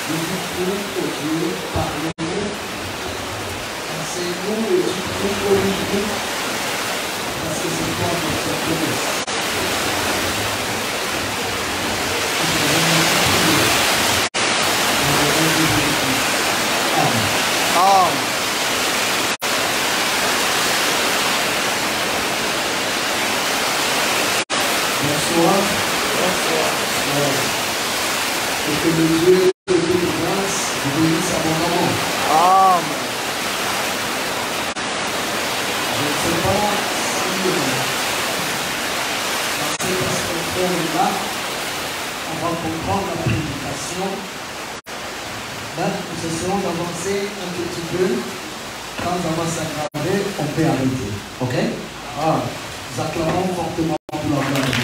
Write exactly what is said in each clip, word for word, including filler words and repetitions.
Je vous prie que Dieu parle-nous, enseigne-nous et tu pries pour nous, parce que c'est toi notre promesse. Amen. Amen. Bonsoir. Bonsoir. Et que le Dieu de toute grâce vous bénisse abondamment. Amen. Je ne sais pas si c'est parce que frère est là, on va comprendre la prédication. Là, nous essayons d'avancer un petit peu. Quand ça va s'aggraver, on peut arrêter. Ok? Ah, nous acclamons fortement pour la gloire de Dieu.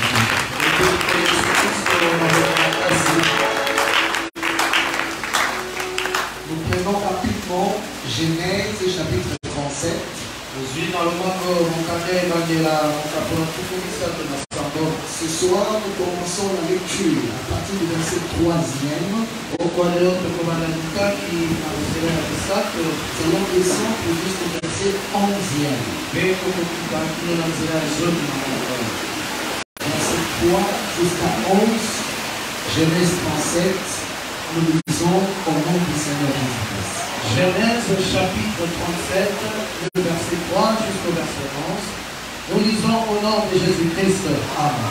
Nous prenons rapidement Genèse chapitre trente-sept. Ce soir, nous commençons la lecture à partir du verset troisième. Selon descendre jusqu'au verset onzième. Verset trois jusqu'à onze. Genèse trente-sept. Nous lisons au nom du Seigneur Jésus-Christ. Genèse chapitre trente-sept, le verset trois jusqu'au verset onze. Nous lisons au nom de Jésus-Christ. Amen.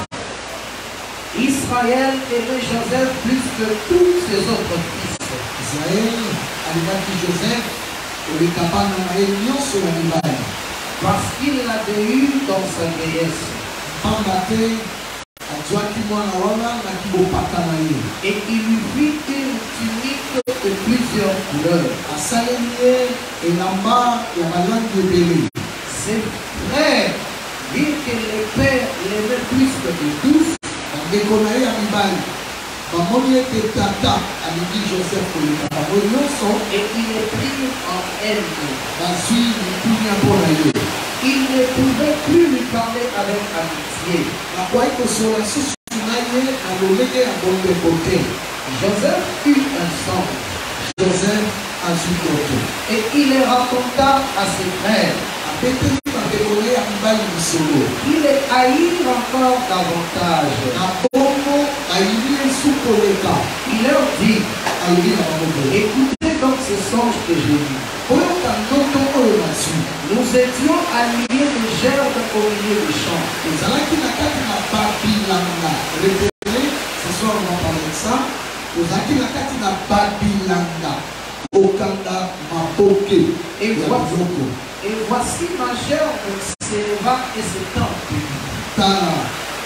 Israël aimait Joseph plus que tous ses autres fils. Israël alimaki Joseph olikapana na ye nyonso ya mibali parce qu'il l'avait eu dans sa vieillesse. pamba te azwaki mwana wana na kibopaka na ye et il lui fit une tunique de plusieurs couleurs. asaleli ye elamba ya balangi ebele. Ses frères virent que le père l'aimait plus que de tous. bandeko na ye ya mibali bamoni ete tata alingi Joseph koleka bango nyonso et il est pris en haine. bazwi litunia mpo na ye. Il ne pouvait plus lui parler avec amitié. nakwai kosola susu na ye na lolenge ya bombeko te. Joseph eut un songe. Joseph azwi toto et il le raconta à ses frères. abeteli bandeko na ye ya mibali lisolo. Il les haït encore davantage. na bongo ayini esu koleka. Il leur dit, alobi na bango boye. écoutez donc ce songe que j'ai vu. oyoka ndoto oyo nazwi. Nous étions alignés de gerbes au milieu du champ. ezalaki na kati na babilanga. repele ce soir on va parler de ça. ozalaki na kati na babilanga okanga maboke et ya voici, biloko. et voici ma gerbe s'éleva et s'étendit. tala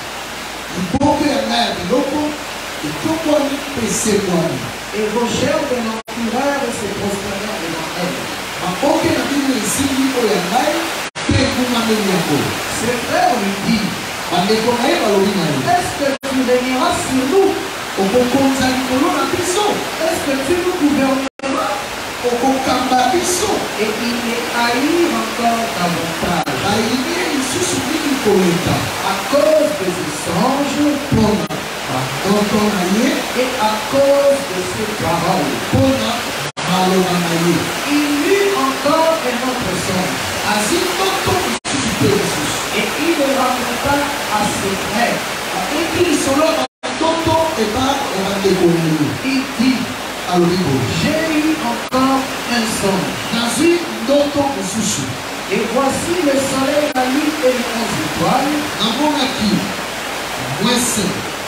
liboke ya ngai ya biloko etokwani mpe esemwani. Et vos gerbes l'entourèrent et se prosternèrent devant elle. maboke na bino esimbi oyo ya ngai mpe ekumameli yango. Ses frères lui disent, bandeko na ye balobi na ye. est-ce que tu régneras sur nous? okokonza likolo na biso. Est-ce que tu nous gouverneras? okokamba biso. Et il les haït encore davantage. bayini ye lisusu mingi koleka. À cause de ce songe mpona bandoto na ye et à cause de ses paroles. mpona maloba na ye. Il eut encore un autre songe. azwi ndoto lisusu mpe lisusu. Et il le raconta à ses frères. apeki lisolo ya bandoto eba ya bandeko na ye. Il dit, alobi boye. j'ai eu encore un songe. nazwi ndoto mosusu. Et voici le soleil, la lune et les onze étoiles namonaki mwese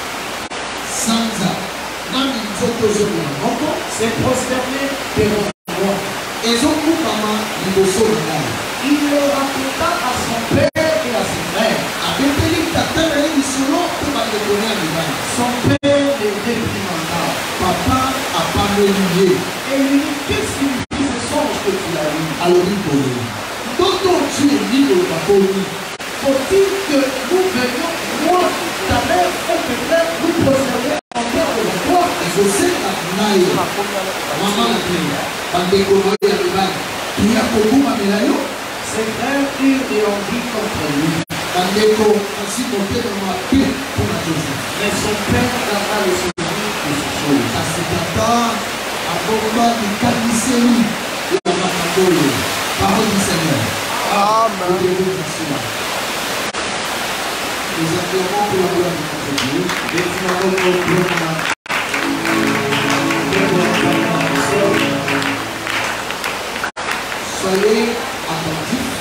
sanza na minzoto zomi na moko se prosterner devant moi. ezokukama liboso na ngai. Il le raconta à son père et à ses frères. abeteli tata na ye lisolo mpe bandeko na ye mibali. Son père le réprimanda. papa apameli ye. Et il lui dit, qu'est-ce qu'il dit ce songe que tu as eu? alobi boye. ndoto tu elilo bakoni. Faut-il que nous venions, moi, ta mère et tes frères, nous prosterner en terre devant toi? ezosenga na ye mama na te bandeko na ye ya mibali tuya kokumamela yo. Ses frères eurent des envies contre lui. bandeko asi motema mabe mpona Joseph. Mais son père garda le souvenir de ces choses. kasi tata combat du calissérie de la Macadole. Parole du Seigneur. Amen. Nous acclamons pour la gloire de notre Dieu. Soyez attentifs.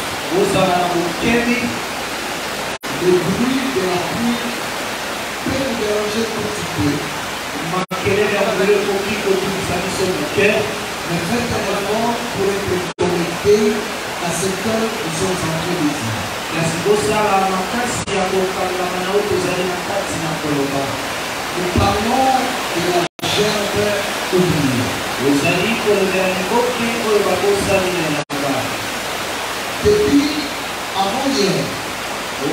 Le bruit de la pluie peut nous déranger un petit peu. Mais faites un effort pour être connecté à ce que nous sommes en train de dire. Nous parlons de la gerbe oubliée. Depuis avant-hier, nous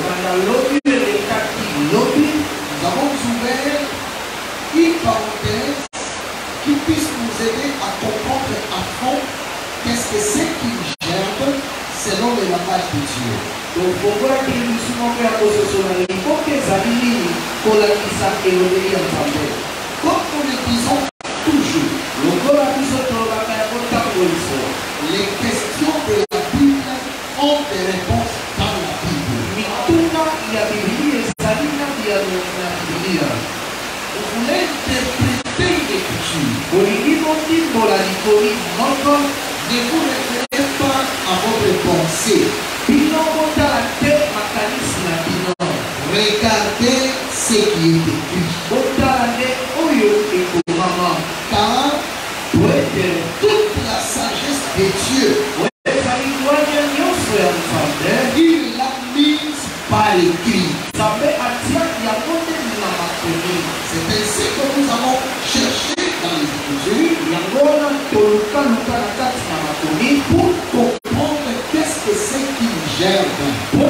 avons ouvert une parenthèse qui puisse nous aider à comprendre à fond qu'est-ce que c'est qu'une gerbe selon le langage de Dieu. Comme nous le disons toujours, les questions de la Bible ont des réponses dans la Bible. Vous voulez interpréter l'écriture. Ne vous référez pas à votre pensée. Regardez ce qui est écrit. Car toute la sagesse de Dieu, il l'a mise par écrit. C'est ainsi que nous avons cherché dans les Écritures pour comprendre qu'est-ce que c'est qu'une gerbe. Nous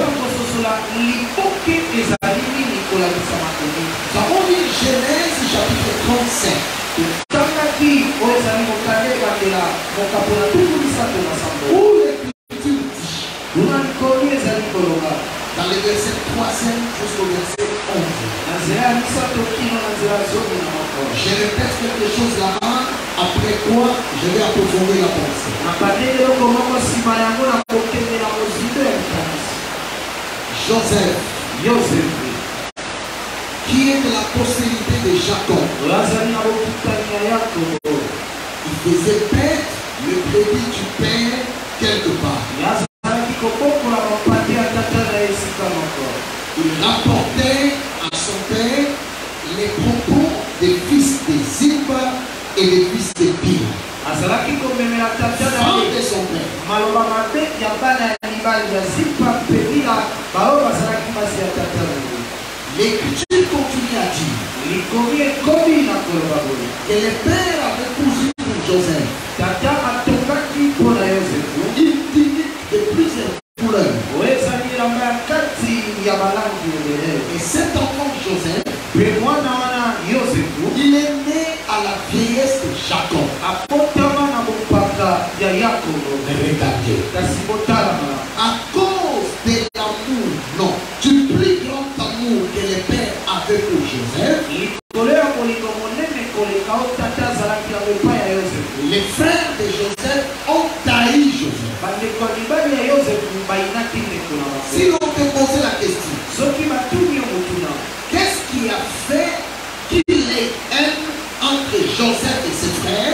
avons lu Genèse chapitre trente-cinq. Où l'Écriture dit, dans les versets troisième jusqu'au verset onze. Je répète quelque chose là-bas, après quoi je vais approfondir la pensée. Joseph, qui est de la postérité de Jacob, il faisait paître le brebis du père quelque part. Il rapportait à son père les propos des fils de Zilpa et des fils de Bila, femme de son père. L'Écriture continue à dire que le père avait cousu pour Joseph. Il dit de plusieurs couleurs. Et cet enfant Joseph, il est né à la vieillesse de Jacob. Regardez. À cause de l'amour, non, du plus grand amour que le père avait pour Joseph, les frères de Joseph ont taillé Joseph. Si l'on te posait la question, qu'est-ce qui a fait qu'il ait haine entre Joseph et ses frères?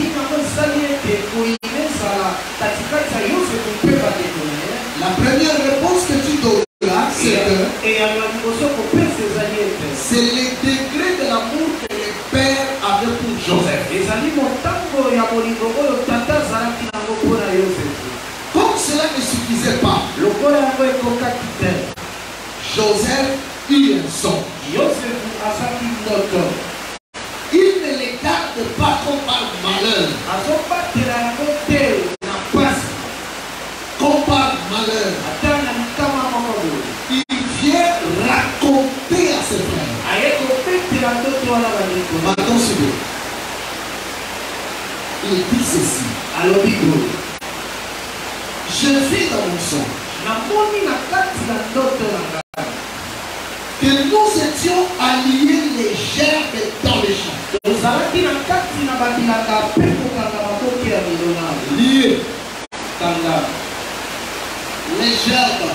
La première réponse que tu donneras, c'est que c'est le degré de l'amour que le père avait pour Joseph. Comme cela ne suffisait pas, Joseph eut un son. Il ne les garde pas comme par malheur. Comme par malheur. Il vient raconter à ses frères. Maintenant, suivez. Il dit ceci. Je vis dans mon son que nous étions alliés les gerbes dans les champs. Lié. Les gerbes.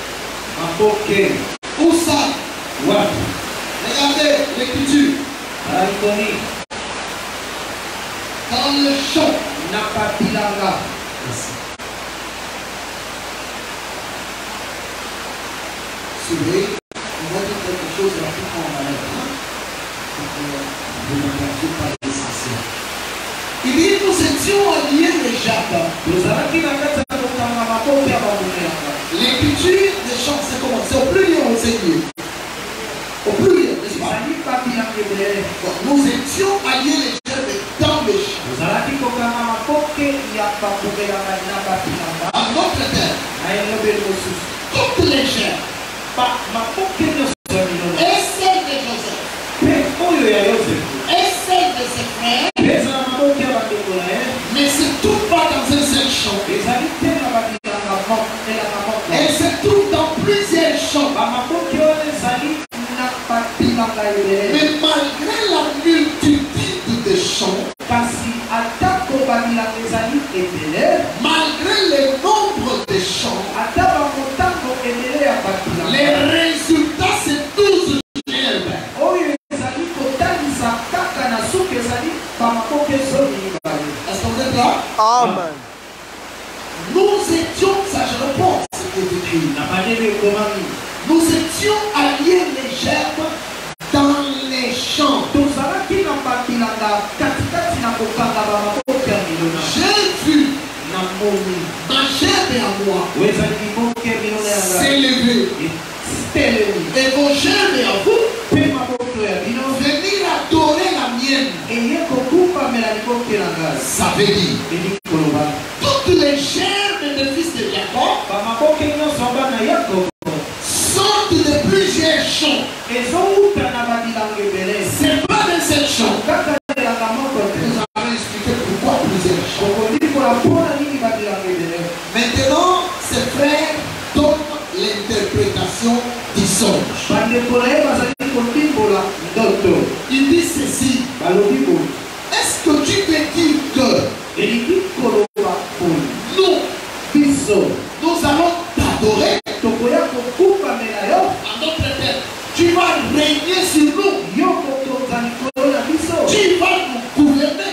Où ça? Regardez l'écriture. Dans le champ. Souvent, on va dire quelque chose rapidement en arrêt. Vous ne regardez pas l'essentiel. Il dit nous étions alliés les jardins. L'écriture des chants, c'est comment? C'est au pluriel, on sait mieux. Au pluriel, n'est-ce pas? Nous étions alliés les jardins dans les champs. En notre terre, toutes les gerbes. Et celle de Joseph. Et celle de ses frères. Mais c'est tout pas dans un seul champ. Et c'est tout dans plusieurs champs. Mais malgré la multitude de champs, malgré le nombre de champs, les résultats c'est douze gerbes. Est-ce que vous êtes là? Amen. Nous étions, ça je reprends ce qui est écrit. Nous étions alliés les gerbes dans les champs. J'ai vu ma gerbe à moi s'élever. Et vos gerbes à vous venir adorer la mienne. Ça veut dire toutes les gerbes des fils de Jacob sortent de plusieurs champs. C'est pas d'un seul champ. Nous allons expliquer pourquoi plusieurs champs. Maintenant, ces frères donnent l'interprétation du songe. Il dit ceci. Est-ce que tu peux dire que nous, nous allons t'adorer en notre tête? Tu vas régner sur nous. Tu vas nous gouverner.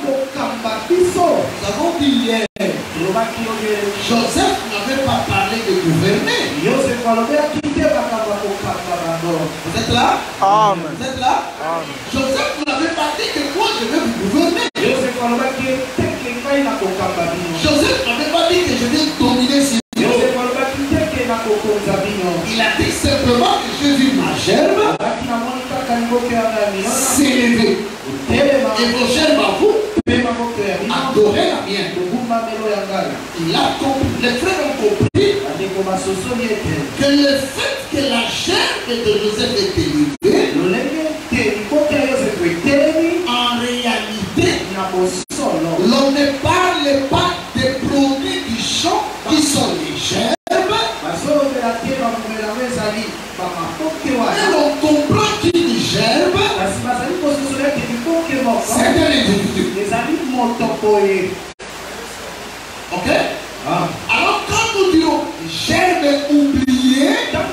Nous avons dit hier, Joseph n'avait pas parlé de gouverner. Vous êtes là? Amen. Vous êtes là? Amen. Joseph n'avait pas dit que moi je vais vous gouverner. Joseph n'avait pas dit que je vais dominer sur vous. Il a dit simplement que j'ai vu ma gerbe s'élever. Et vos gerbes à vous adorer la mienne. Il a compris, les frères ont compris que le fait que la gerbe de Joseph est élevée, en réalité, l'on ne parle pas des produits du champ qui sont les gerbes. Et l'on comprend qu'il dit gerbe, c'est un individu. Ok? Ah. Alors quand nous disons gerbe oublié,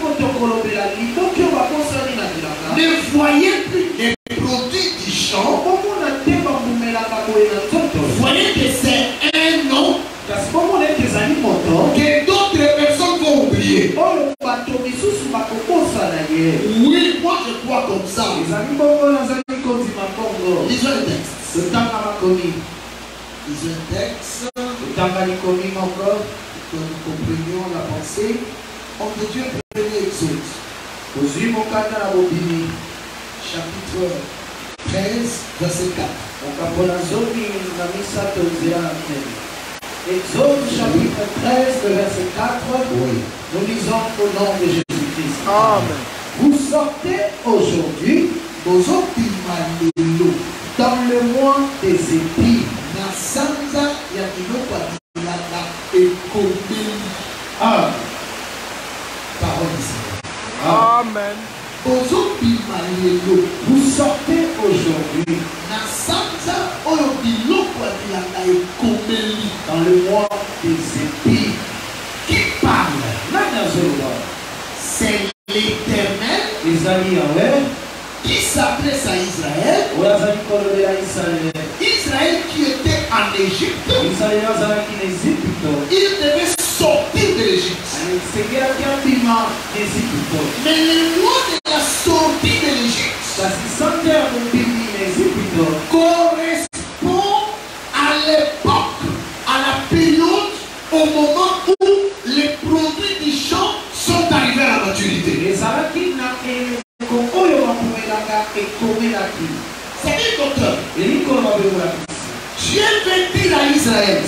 ne voyez plus les produits du champ. Voyez que c'est un nom que d'autres personnes vont oublier. Oui, moi je crois comme ça. Lisons le texte. Lisons le texte. Que nous comprenions la pensée. Homme de Dieu, premier Exode. Chapitre treize, verset quatre. Exode chapitre treize, verset quatre. Oui. Nous lisons au nom de Jésus-Christ. Amen. Vous sortez aujourd'hui dans le mois des épis. Ah. Parole du Seigneur. Amen. Vous sortez aujourd'hui dans le mois des épis. Qui parle? C'est l'Éternel Israël qui s'adresse à Israël. Israël qui était en Égypte. Il devait sortir de l'Égypte. Mais le mois de la sortie de l'Égypte correspond à l'époque, à la période, au moment où les produits du champ sont arrivés à la maturité. C'est dit, docteur, Dieu veut dire à Israël,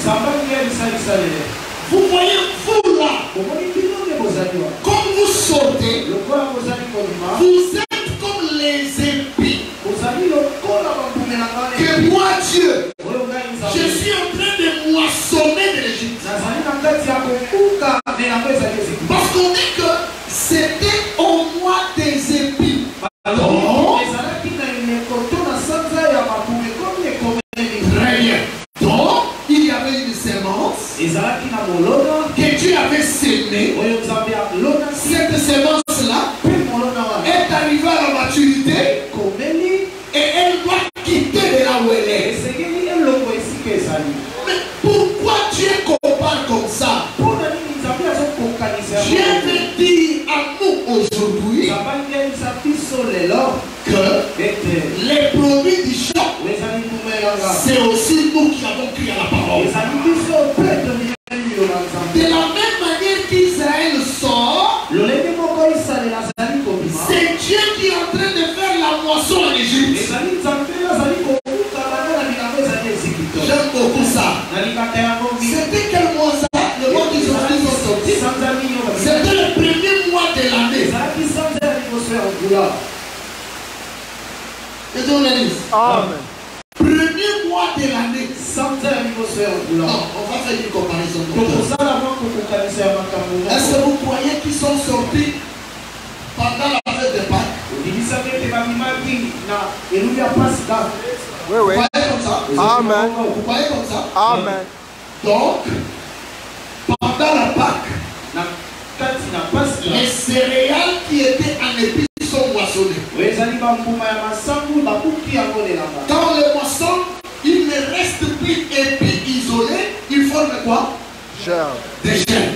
vous voyez, vous là, comme vous sortez, vous êtes comme les épis que moi, Dieu, je suis en train de moissonner de l'Égypte. Parce qu'on dit que c'était au mois des épis. Donc, très bien. Donc, il y avait une sémence que Dieu avait sémée. Cette sémence-là est arrivée à la maturité et elle doit quitter de là où elle est. Mais pourquoi Dieu compare comme ça? Dieu veut dire à nous aujourd'hui que les produits du champ, c'est aussi nous qui avons crié à la parole. De la même manière qu'Israël sort, c'est Dieu qui est en train de faire la moisson en Égypte. J'aime beaucoup ça. C'était quel mois ça? Le mois qu'ils ont sorti. C'était le premier mois de l'année. Amen. Premier mois de l'année. Non, on va faire une comparaison. Est-ce que vous croyez qu'ils sont sortis pendant la fête de Pâques? Oui, oui. Vous croyez comme ça? Amen. Vous croyez comme ça? Amen. Donc, pendant la Pâque, les céréales qui étaient en épices sont moissonnées. Quand les moissons, il ne reste plus épis isolés, ils forment quoi? Germe. Des germes.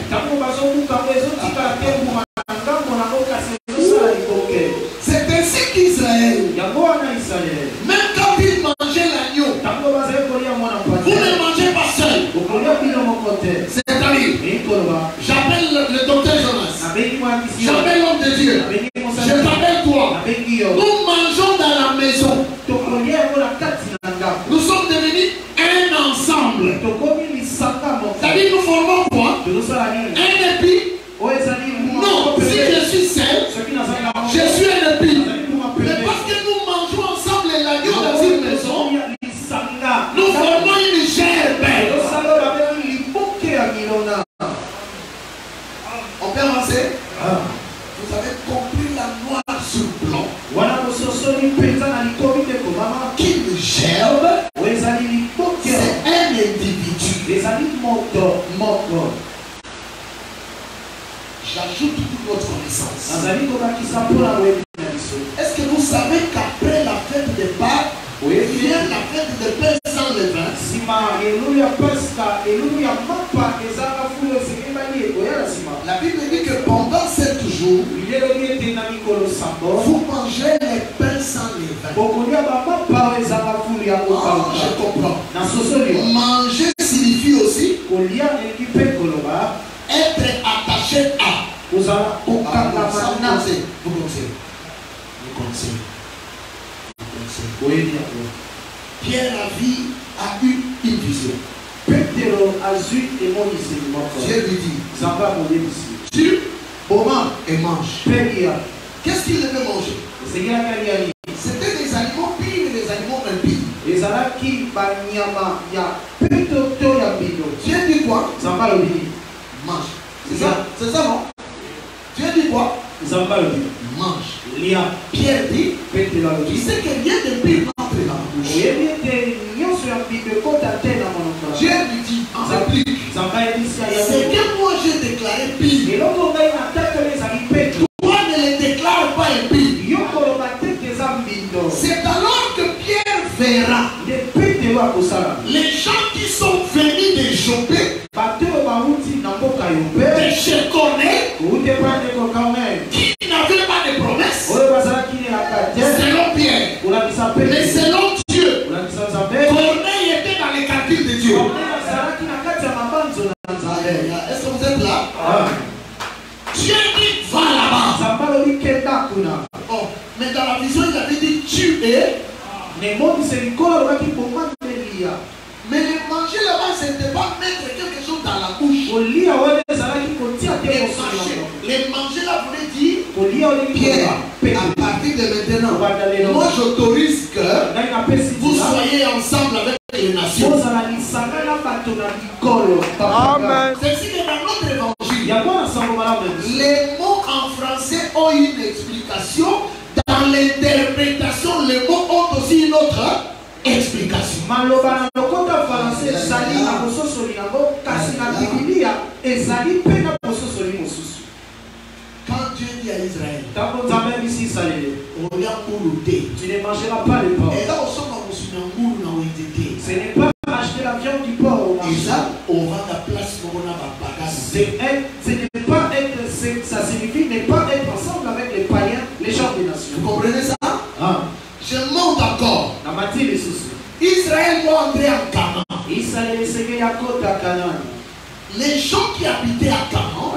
C'est ainsi qu'Israël, même quand il mangeait l'agneau, vous ne mangez pas seul. C'est-à-dire, j'appelle le, le docteur Jonas, j'appelle l'homme de Dieu, je t'appelle toi. Nous mangeons dans la maison. Nous sommes devenus un ensemble. C'est-à-dire, nous formons quoi? Un épi. Non, si je suis seul, je suis un épi. Mais parce que nous mangeons ensemble l'agneau dans une maison, nous formons une gerbe. On peut avancer? Vous avez compris la noire sur blanc. Qu'une gerbe, c'est un individu. J'ajoute toute notre connaissance. Est-ce que vous savez qu'après la fête de Pâques, vient la fête de pain sans levain? La Bible dit que pendant sept jours, vous mangerez les pains sans levain. Ah, je comprends. Manger signifie aussi être attaché à. Vous connaissez. Vous connaissez. Vous connaissez. Pierre a vu, a eu une vision. Dieu lui dit, tu mange et mange. Qu'est-ce qu'il devait manger? C'était des aliments pires et des aliments impies. Dieu dit quoi? Mange. C'est ça? C'est ça, non? Dieu dit quoi? Mange. Pierre dit, tu sais que rien de pire n'entre dans la bouche. Dieu lui dit, s'applique. C'est que moi j'ai déclaré pire. Toi ne les déclare pas impie. C'est alors que Pierre verra les gens qui sont venus de Jopé, de Shekoné, qui n'avaient pas de promesses, selon Pierre, mais selon Dieu, Corneille était dans les calculs de Dieu. Est-ce que vous êtes là? Dieu dit va là-bas. Oh, mais dans la vision il avait dit tu es. Mais le manger là-bas, c'était pas mettre quelque chose dans la bouche. Les manger là voulait dire Pierre, à partir de maintenant, moi j'autorise que vous soyez ensemble avec les nations. Amen. C'est-à-dire que dans notre évangile, les mots en français ont une explication. Dans l'interprétation, les mots ont aussi une autre explication. Quand Dieu dit à Israël, tu ne mangeras pas le porc. Et là, on sort dans ce n'est pas acheter la viande du porc au marché. Ce n'est pas être, ça signifie ne pas être ensemble avec les païens, les gens des nations. Vous comprenez ça? Ah. Je monte encore. Israël doit entrer en Canaan. Les gens qui habitaient à Canaan,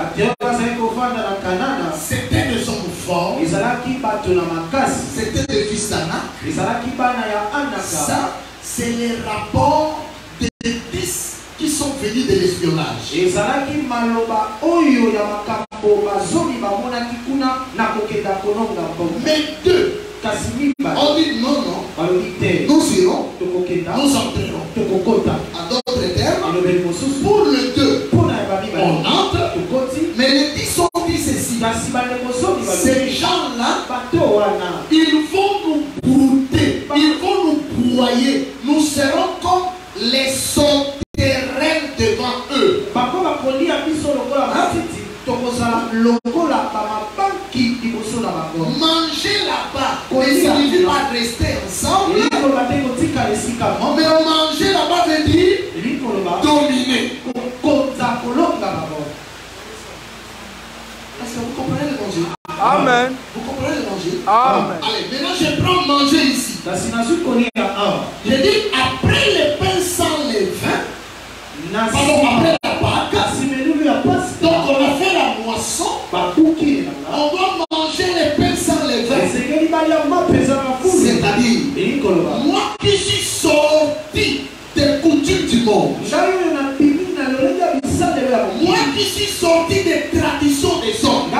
c'était des hommes forts, c'était des fils d'Anak. Ça, c'est les rapports des fils qui sont venus de l'espionnage. Mais deux, on dit non, non, nous irons, nous entrerons. En d'autres termes, pour le deux, on entre, mais les dix ont dit ceci. Ces gens-là, ils vont nous brouter, ils vont nous broyer. Nous serons comme les sauterelles devant eux. Manger là-bas ne signifie pas rester ensemble, mais manger là-bas veut dire dominer. Est-ce que vous comprenez l'évangile? Amen. Vous comprenez l'évangile? Amen. Allez, maintenant je prends manger ici. Je dis après le pain sans levain, pardon, après la Pâque, donc on a fait la moisson, on doit manger les pains sans levain. C'est-à-dire, moi qui suis sorti des coutumes du monde, moi qui suis sorti des traditions des hommes,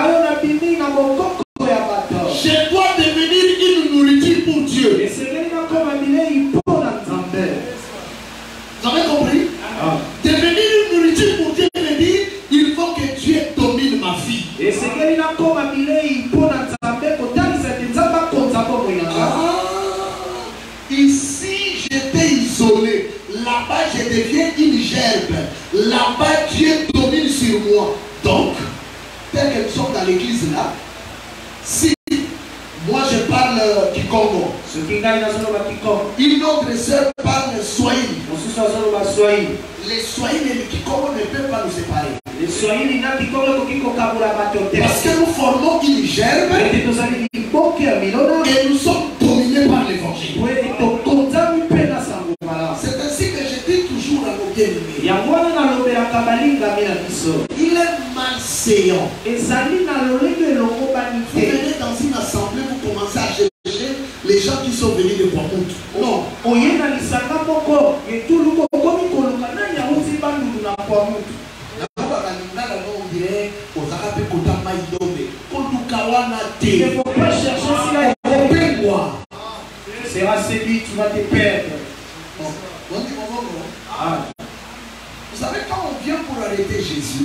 je dois devenir une nourriture pour Dieu. Vous avez compris? Ah. Devenir une nourriture pour Dieu veut dire il faut que Dieu domine ma vie. Ah. Ici j'étais isolé, là-bas je deviens une gerbe, là-bas Dieu domine sur moi. Donc, tel que nous sommes dans l'église là, si moi je parle Kikongo, une autre sœur parle Swahili, les Swahili et les Kikongo ne peuvent pas nous séparer. Parce que nous formons une gerbe et nous sommes dominés par l'évangile. C'est ainsi que je dis toujours à nos bien-aimés, il est malséant. Vous venez dans une assemblée, vous commencez à chercher les gens qui sont venus de Kwamout. Non. On dirait il ne faut pas chercher si là c'est celui tu vas te perdre. Ah. Vous savez, quand on vient pour arrêter Jésus,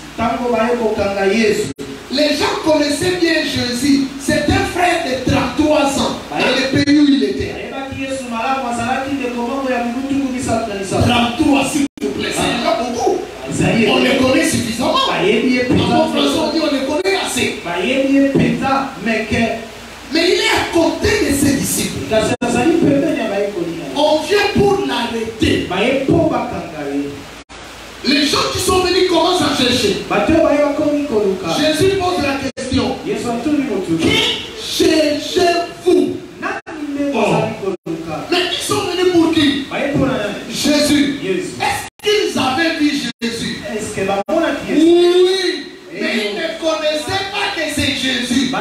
les gens connaissaient bien Jésus. C'est un frère de trente-trois ans dans le pays où il était. trente-trois, s'il vous plaît, c'est déjà beaucoup. arrêter. Les gens qui sont venus commencent à chercher. Jésus pose la question. Qui cherchez-vous? Oh. Mais ils sont venus pour qui? Jésus. Est-ce qu'ils avaient vu Jésus? Oui. Mais ils ne connaissaient pas que c'est Jésus.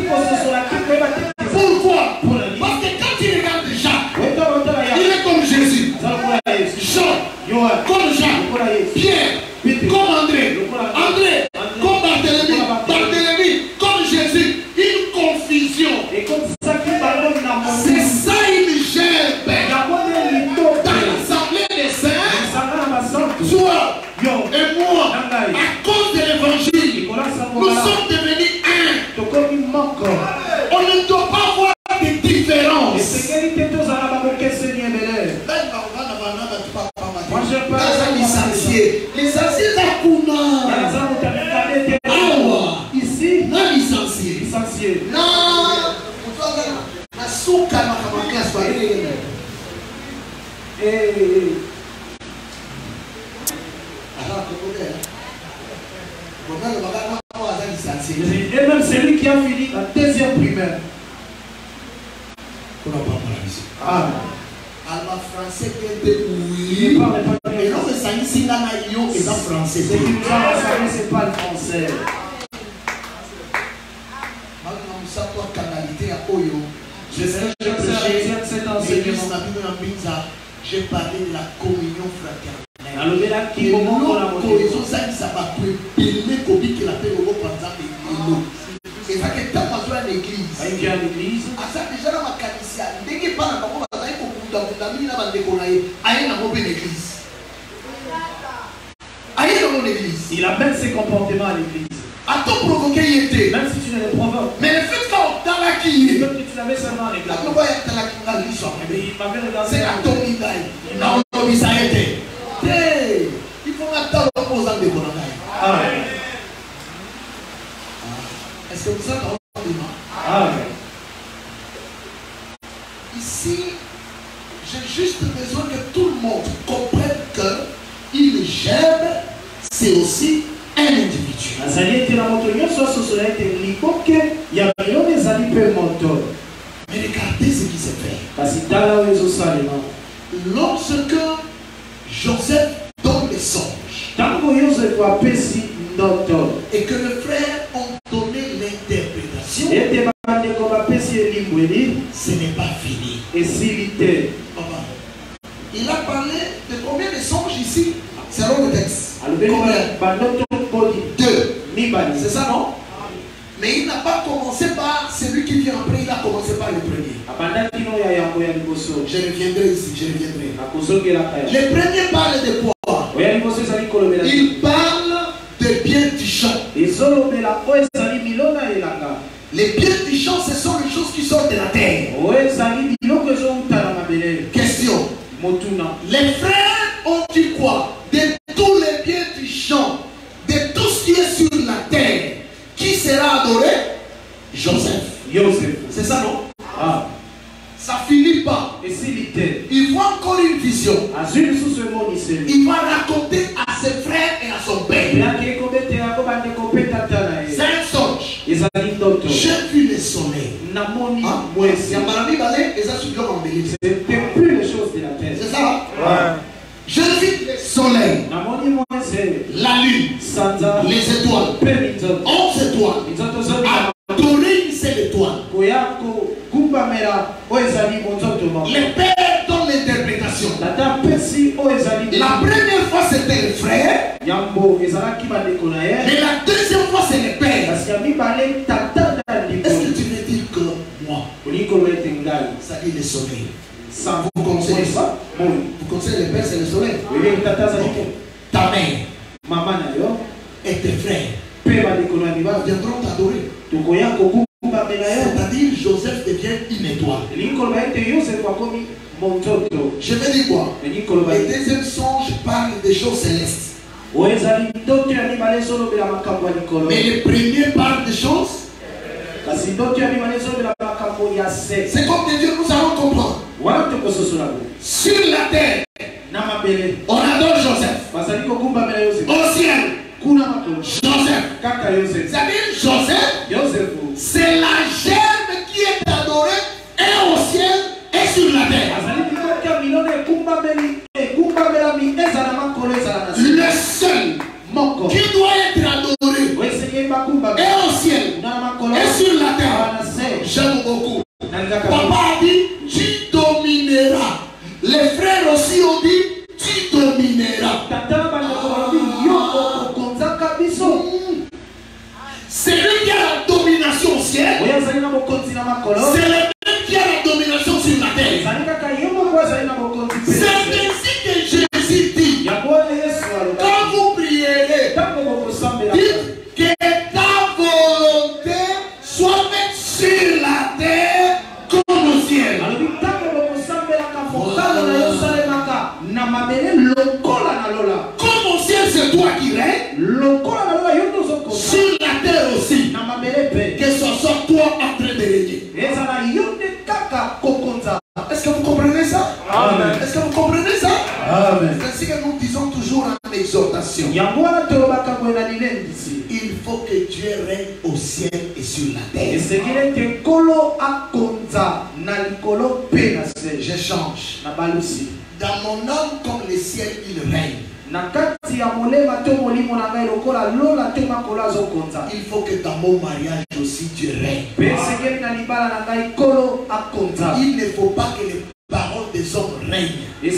Pourquoi? Parce que quand ils regardent Jacques, il est comme Jésus. Jean, comme Jacques. Pierre, comme André. André, comme Barthélemy. Barthélemy, comme Jésus. Une confusion. C'est ça une gerbe. Dans l'assemblée des saints, toi et moi, à cause de l'évangile, nous sommes devenus un. On ne doit pas voir des différences. Moi je parle Les licenciés. Les licenciés d'Akuna. Ici, non licencié. Licencié. Non. La souka ma classe pas. Eh. Et même celui qui a fini la deuxième primaire. On n'a pas parlé ici. Ah. Alma français qui était oui. Et non, c'est ça ici, là, c'est ça français. Ce qui nous a enseigné, c'est pas le français. Je prêché cet enseignement. J'ai parlé de la communion fraternelle. Et l'autre, ça va et ça que tant qu'on soit à l'église. Il vient à l'église. À ça déjà dans ma canisia, dès qu'il parle par rapport à ça, il faut que vous avez la bande de conaille. Aïe dans mon église. Aïe dans mon église. Il amène ses comportements à l'église. À ton provoquer il était. Même si tu ne le provoques. Mais le fait qu'on dans la qui. Même que tu l'avais seulement à l'église. Pourquoi il y a dans la qui dans l'histoire. Il m'avait regardé. C'est à ton Isaïe. Non, non, Isaïe était. Il faut attendre l'opposant de conaille. Ah. Est-ce que vous êtes en train? Ah. Ici, j'ai juste besoin que tout le monde comprenne que une gerbe, c'est aussi un individu. Mais regardez ce qui s'est fait. Lorsque Joseph donne les songes et que les frères ont donné l'interprétation, ce n'est pas fini. Il a parlé de combien de songes ici? C'est dans le texte. Deux. C'est ça, non? Mais il n'a pas commencé par celui qui vient après, il a commencé par le premier. Je reviendrai ici, je reviendrai. Le premier parle de quoi? Il parle des biens du champ. Les biens du champ, ce sont les choses qui sortent de la terre. Question. Les frères ont dit quoi? De tous les biens du champ, de tout ce qui est sur la terre, qui sera adoré? Joseph. Joseph. C'est ça, non? Ah. Ça finit pas. Et s'il était, il voit encore une vision. Il va raconter à ses frères et à son père. C'est un songe. J'ai vu le soleil. Ah, c'était plus les choses de la terre. C'est ça? Ouais. Je vis le soleil, la lune, les étoiles, onze étoiles. Adorer une seule étoile. Les pères donnent l'interprétation. La première fois c'était le frère, mais la deuxième fois c'est le père. Est-ce que tu veux dire que moi, ça dit le soleil? Vous connaissez ça? Vous connaissez le père, c'est le soleil. Ta mère et tes frères viendront t'adorer. C'est-à-dire Joseph devient une étoile. Je vais dire quoi? Le deuxième songe parle des choses célestes. Mais le premier parle des choses. C'est comme de Dieu, nous allons comprendre. Sur la terre, On adore Joseph. Au ciel, Joseph. C'est-à-dire Joseph, c'est la germe qui est adorée et au ciel et sur la terre. Le seul qui doit être adoré et au ciel et sur la terre. J'aime beaucoup. Papa a dit, tu domineras. Les frères aussi ont dit, tu domineras. C'est lui qui a la domination au ciel. C'est le même qui a la domination sur la terre. C'est ainsi que Jésus dit, quand vous prierez, dites que ta volonté soit faite sur la terre comme au ciel. Comme au ciel, c'est toi qui règnes. Sur la terre aussi. Que ce soit toi en train de régner. Est-ce que vous comprenez ça? Amen. Est-ce que vous comprenez ça? Amen. C'est ainsi que nous disons toujours en exhortation. Il faut que Dieu règne au ciel et sur la terre. Je change. Dans mon âme comme le ciel, il règne. Il faut que dans mon mariage aussi Dieu règne. Il ne faut pas que les paroles des hommes règnent. Il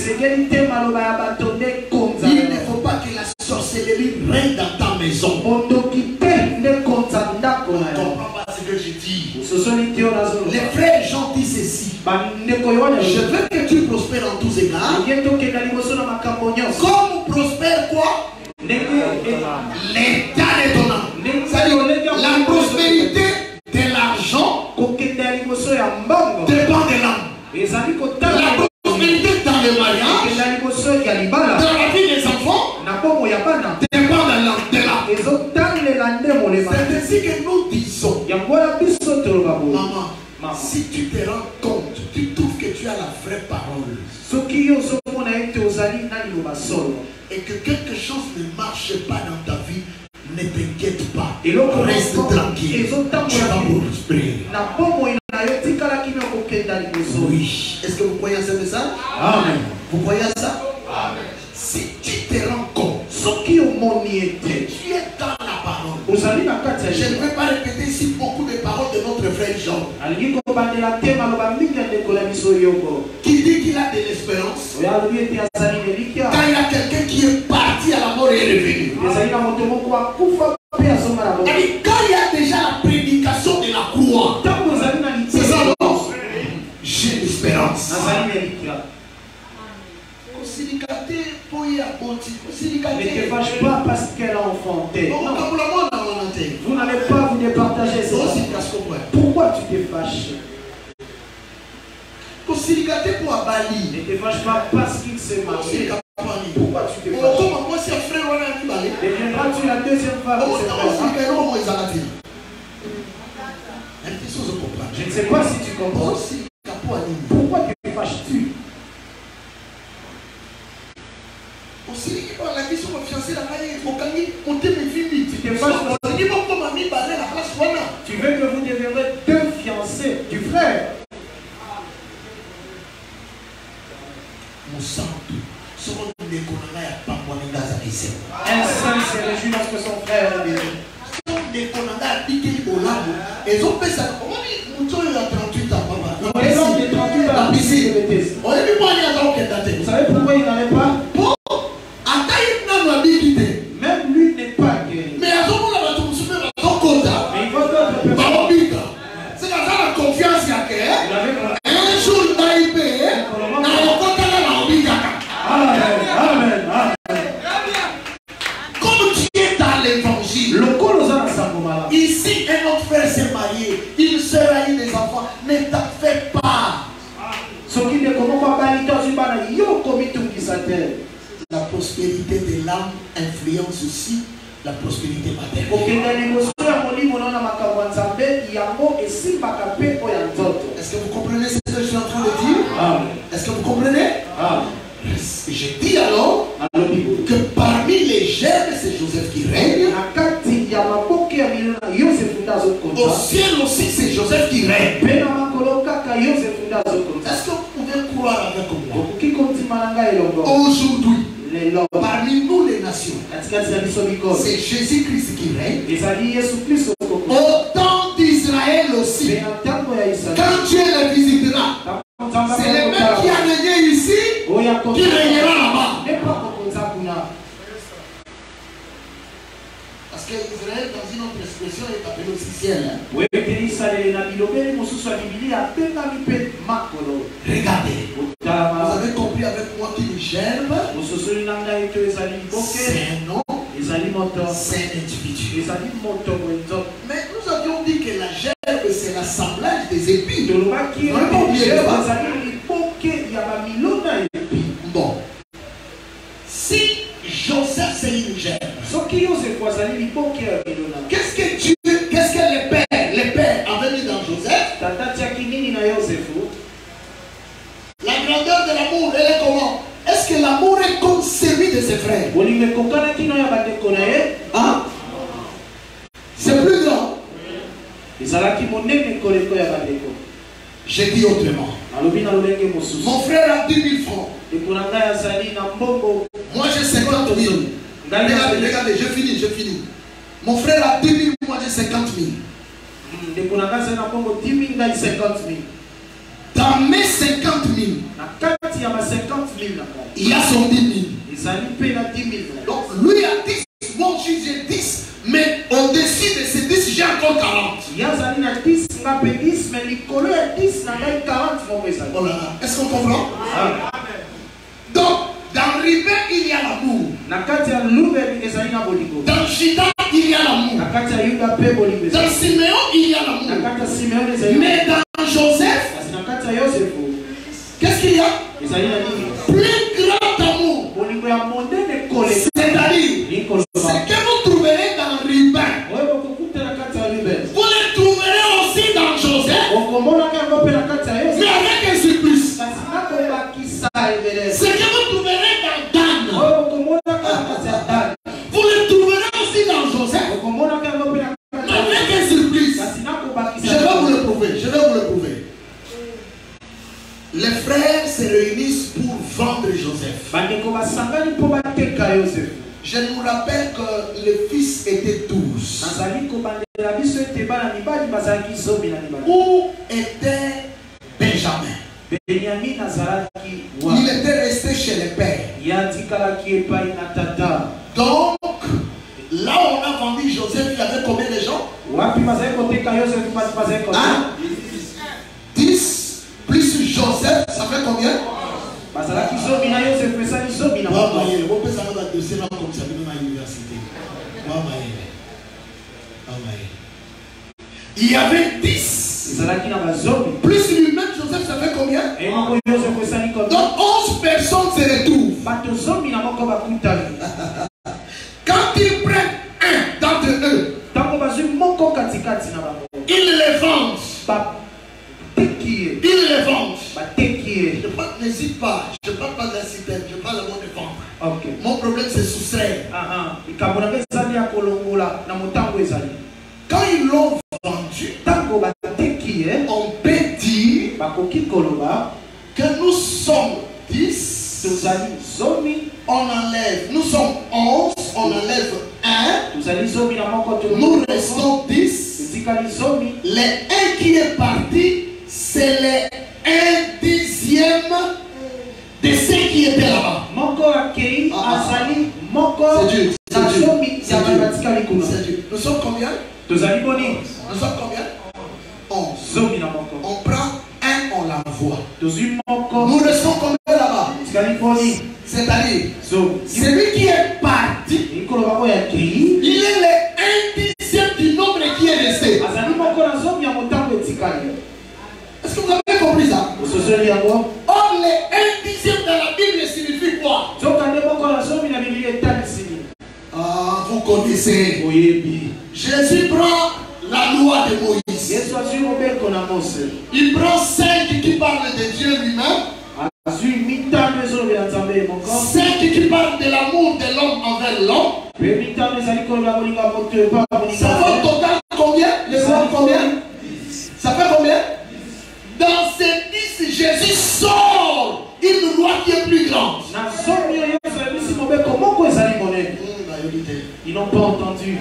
ne faut pas que la sorcellerie règne dans ta maison. On ne comprend pas ce que je dis. Les frères gens disent ceci. Je veux que tu prospères en tous égards. Comme prospère quoi? L'état de ton âme. C'est-à-dire la prospérité de l'argent dépend de l'âme. La prospérité dans le mariage, dans la vie des enfants, dépend de l'âme. C'est ainsi que nous disons. Maman, si tu te rends compte, tu trouves que tu as la vraie parole et que quelque chose ne marche pas dans ta vie, ne t'inquiète pas. Reste tranquille. Tu vas prospérer. Oui. Est-ce que vous croyez à ce message? Amen. Vous croyez à ça? Amen. Si tu te rends compte que tu es dans la parole, je ne vais pas répéter ici beaucoup de paroles de notre frère Jean qui dit qu'il a de l'espérance quand il y a quelqu'un qui est parti à la mort et est revenu. Quand il y a déjà la prédication de la croix, c'est ça, non? J'ai l'espérance. Ne te fâche pas parce qu'elle a enfanté. Non. Vous n'allez pas vous départager. Pourquoi tu te fâches? Ne te fâche pas parce qu'il s'est marié. Pourquoi tu te fâches? Deviendras-tu la deuxième femme de cette personne? Je ne sais pas si tu comprends. Pourquoi te fâches-tu? Tu veux que vous deviendrez deux fiancés du frère. Mon sang, un saint se réjouit lorsque son frère est béni. Les hommes de trente-huit ans, vous savez pourquoi il n'allait pas? Même lui n'est pas guéri. Mais il faut d'autres personnes. C'est dans la confiance qu'il y a un jour il va y payer. Amen. Comme tu es dans l'évangile, ici un autre frère s'est marié, il sera eu des enfants, ne t'en fais pas. La prospérité de l'âme influence aussi la prospérité matérielle. Est-ce que vous comprenez ce que je suis en train de dire? Est-ce que vous comprenez? Je dis alors que parmi les germes, c'est Joseph qui règne. Au ciel aussi, c'est Joseph qui règne. Est-ce que vous pouvez croire avec moi? Aujourd'hui, parmi nous les nations, c'est Jésus-Christ qui règne. Au temps d'Israël aussi, quand Dieu les visitera, c'est le même qui a régné ici qui régnera là-bas. Parce que Israël, dans une autre expression, est appelé aussi ciel. Regardez, vous avez compris avec moi qu'il germe. C'est un nom, c'est un individu. Mais nous avions dit que la gerbe, c'est l'assemblage des épis. On n'a pas oublié ça. Bon. Si Joseph c'est une gerbe, qu'est-ce que Dieu, qu'est-ce que les pères, les pères avaient mis dans Joseph? La grandeur de l'amour, elle est comment? Est-ce que l'amour est comme celui de ses frères? Hein? C'est plus grand. J'ai dit autrement. Mon frère a dix mille francs. Moi j'ai cinquante mille. Regardez, regardez, je finis, je finis. Mon frère a dix mille, moi j'ai cinquante mille. Dans mes cinquante mille, il y a son dix mille. Donc lui a dix, moi j'ai dix, mais au-dessus de ces dix, j'ai encore quarante. Est-ce qu'on comprend? Donc, dans Ribé, il y a l'amour. Dans Juda, il y a l'amour. Dans Siméon, il y a l'amour. Mais dans Joseph, qu'est-ce qu'il y a? Plus grand amour. C'est-à-dire, ce que vous trouverez dans Ribé, vous le trouverez aussi dans Joseph, mais avec un surplus. Ce que vous trouverez dans Dan, vous le trouverez aussi dans Joseph, mais avec un surplus. Je vais vous le prouver, je vais vous le prouver. Les frères se réunissent pour vendre Joseph. Je nous rappelle que les fils étaient douze. Où était Benjamin? Il était resté chez les pères. Donc, là où on a vendu Joseph, il y avait combien de gens? Hein? dix plus Joseph, ça fait combien? Il y avait dix. Plus lui-même, Joseph, ça fait combien? Donc onze personnes se retrouvent. Quand ils prennent un d'entre eux, ils les vendent. Ils les vendent. N'hésite pas, je ne parle pas de la citerne, je parle de vendre. Okay. Mon problème c'est soustraire. Quand ils l'ont vendu, on peut dire que nous sommes dix, on enlève, nous sommes onze, on enlève un, nous restons dix. Les un qui est parti, c'est les un dixième de ceux qui étaient là-bas. C'est Dieu. C'est Dieu. Nous sommes combien? Nous sommes combien? onze. On prend un, on l'envoie. Nous restons combien là-bas? C'est-à-dire, celui qui est parti, il est le un dixième du nombre qui est resté. Est-ce que vous avez compris ça? Or, les un dixième de la Bible signifie quoi? Ah, vous connaissez. Jésus prend la loi de Moïse. Il prend cinq qui parlent de Dieu lui-même. parle de l'amour de l'homme envers l'homme. Ça fait total combien? Les lois combien? Ça fait combien? Dans ces dix, Jésus sort une loi qui est plus grande. Ils n'ont pas entendu.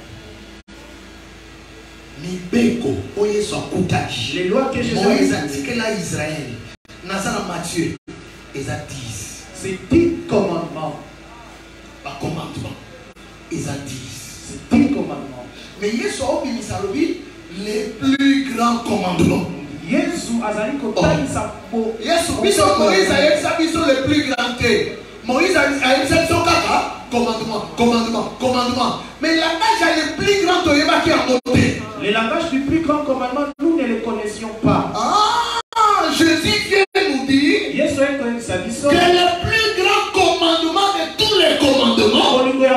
Les lois que Jésus a dit que là Israël, Nazara Matthieu, ils a dix. C'est dix commandements. Pas commandement. Ils a dix. C'est dix commandements. Mais Yesu a les plus grands commandements. Yesu azali kotalisa po. Yesu biso Moïse a biso le plus grand que. Moïse a dit kaka commandement, commandement, commandement. Mais le langage le plus grand qui a monté. Le langage du plus grand commandement, nous ne le connaissions pas. Ah, Jésus vient nous dire que le plus grand commandement de tous les commandements,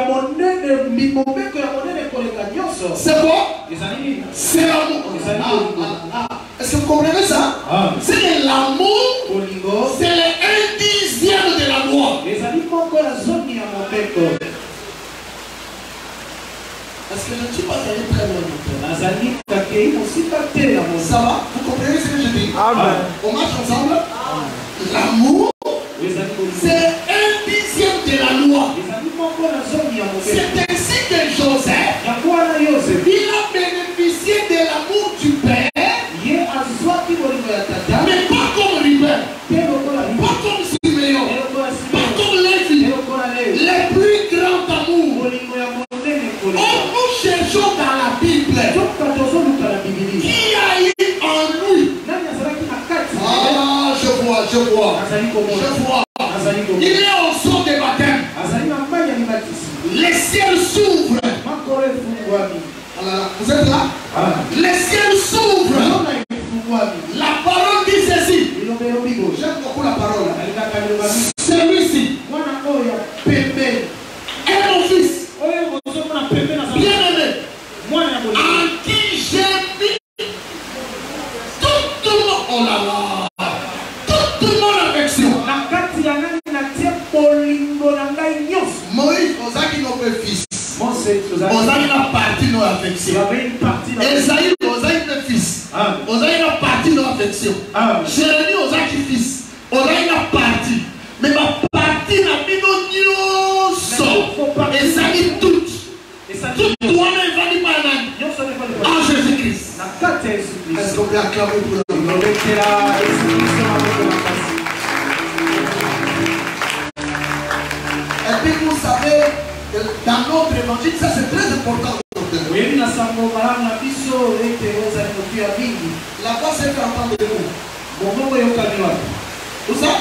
c'est quoi? C'est l'amour. Est-ce que vous comprenez ça? Ah. C'est l'amour, c'est le un dixième de la loi. Est-ce que je ne suis pas allé très loin? Ça va? Vous comprenez ce que je dis? Amen. On marche ensemble? L'amour, c'est un dixième de la loi. C'est ainsi que Joseph, il a bénéficié de l'amour du Père. Mais pas comme Ruben, pas comme Siméon, pas comme Lévi. Les plus grands amours. Oh, nous cherchons dans la Bible qui a eu en lui. Ah, je vois, je vois, je vois. Il est au son des baptêmes. Les ciels s'ouvrent. Vous êtes là? Les ciels s'ouvrent. La parole dit ceci. J'aime beaucoup la parole. Celui-ci est mon fils bien-aimé, en qui j'ai mis toute mon, oh là là, toute mon affection. Moïse, Ozaki n'a pas fils. Ozaki n'a parti de l'affection. Esaïe, Ozaki n'a fils. Ozaki n'a parti de l'affection. Jérémie, Ozaki fils. Ozaki n'a parti. Mais ma partie n'a mis nos nyonso. Esaïe toute. Tout toi-même va dire en Jésus-Christ. Est-ce qu'on peut acclamer pour le nom? Et puis vous savez, dans notre évangile, ça c'est très important. La voix c'est qu'entend de nous. Tout ça?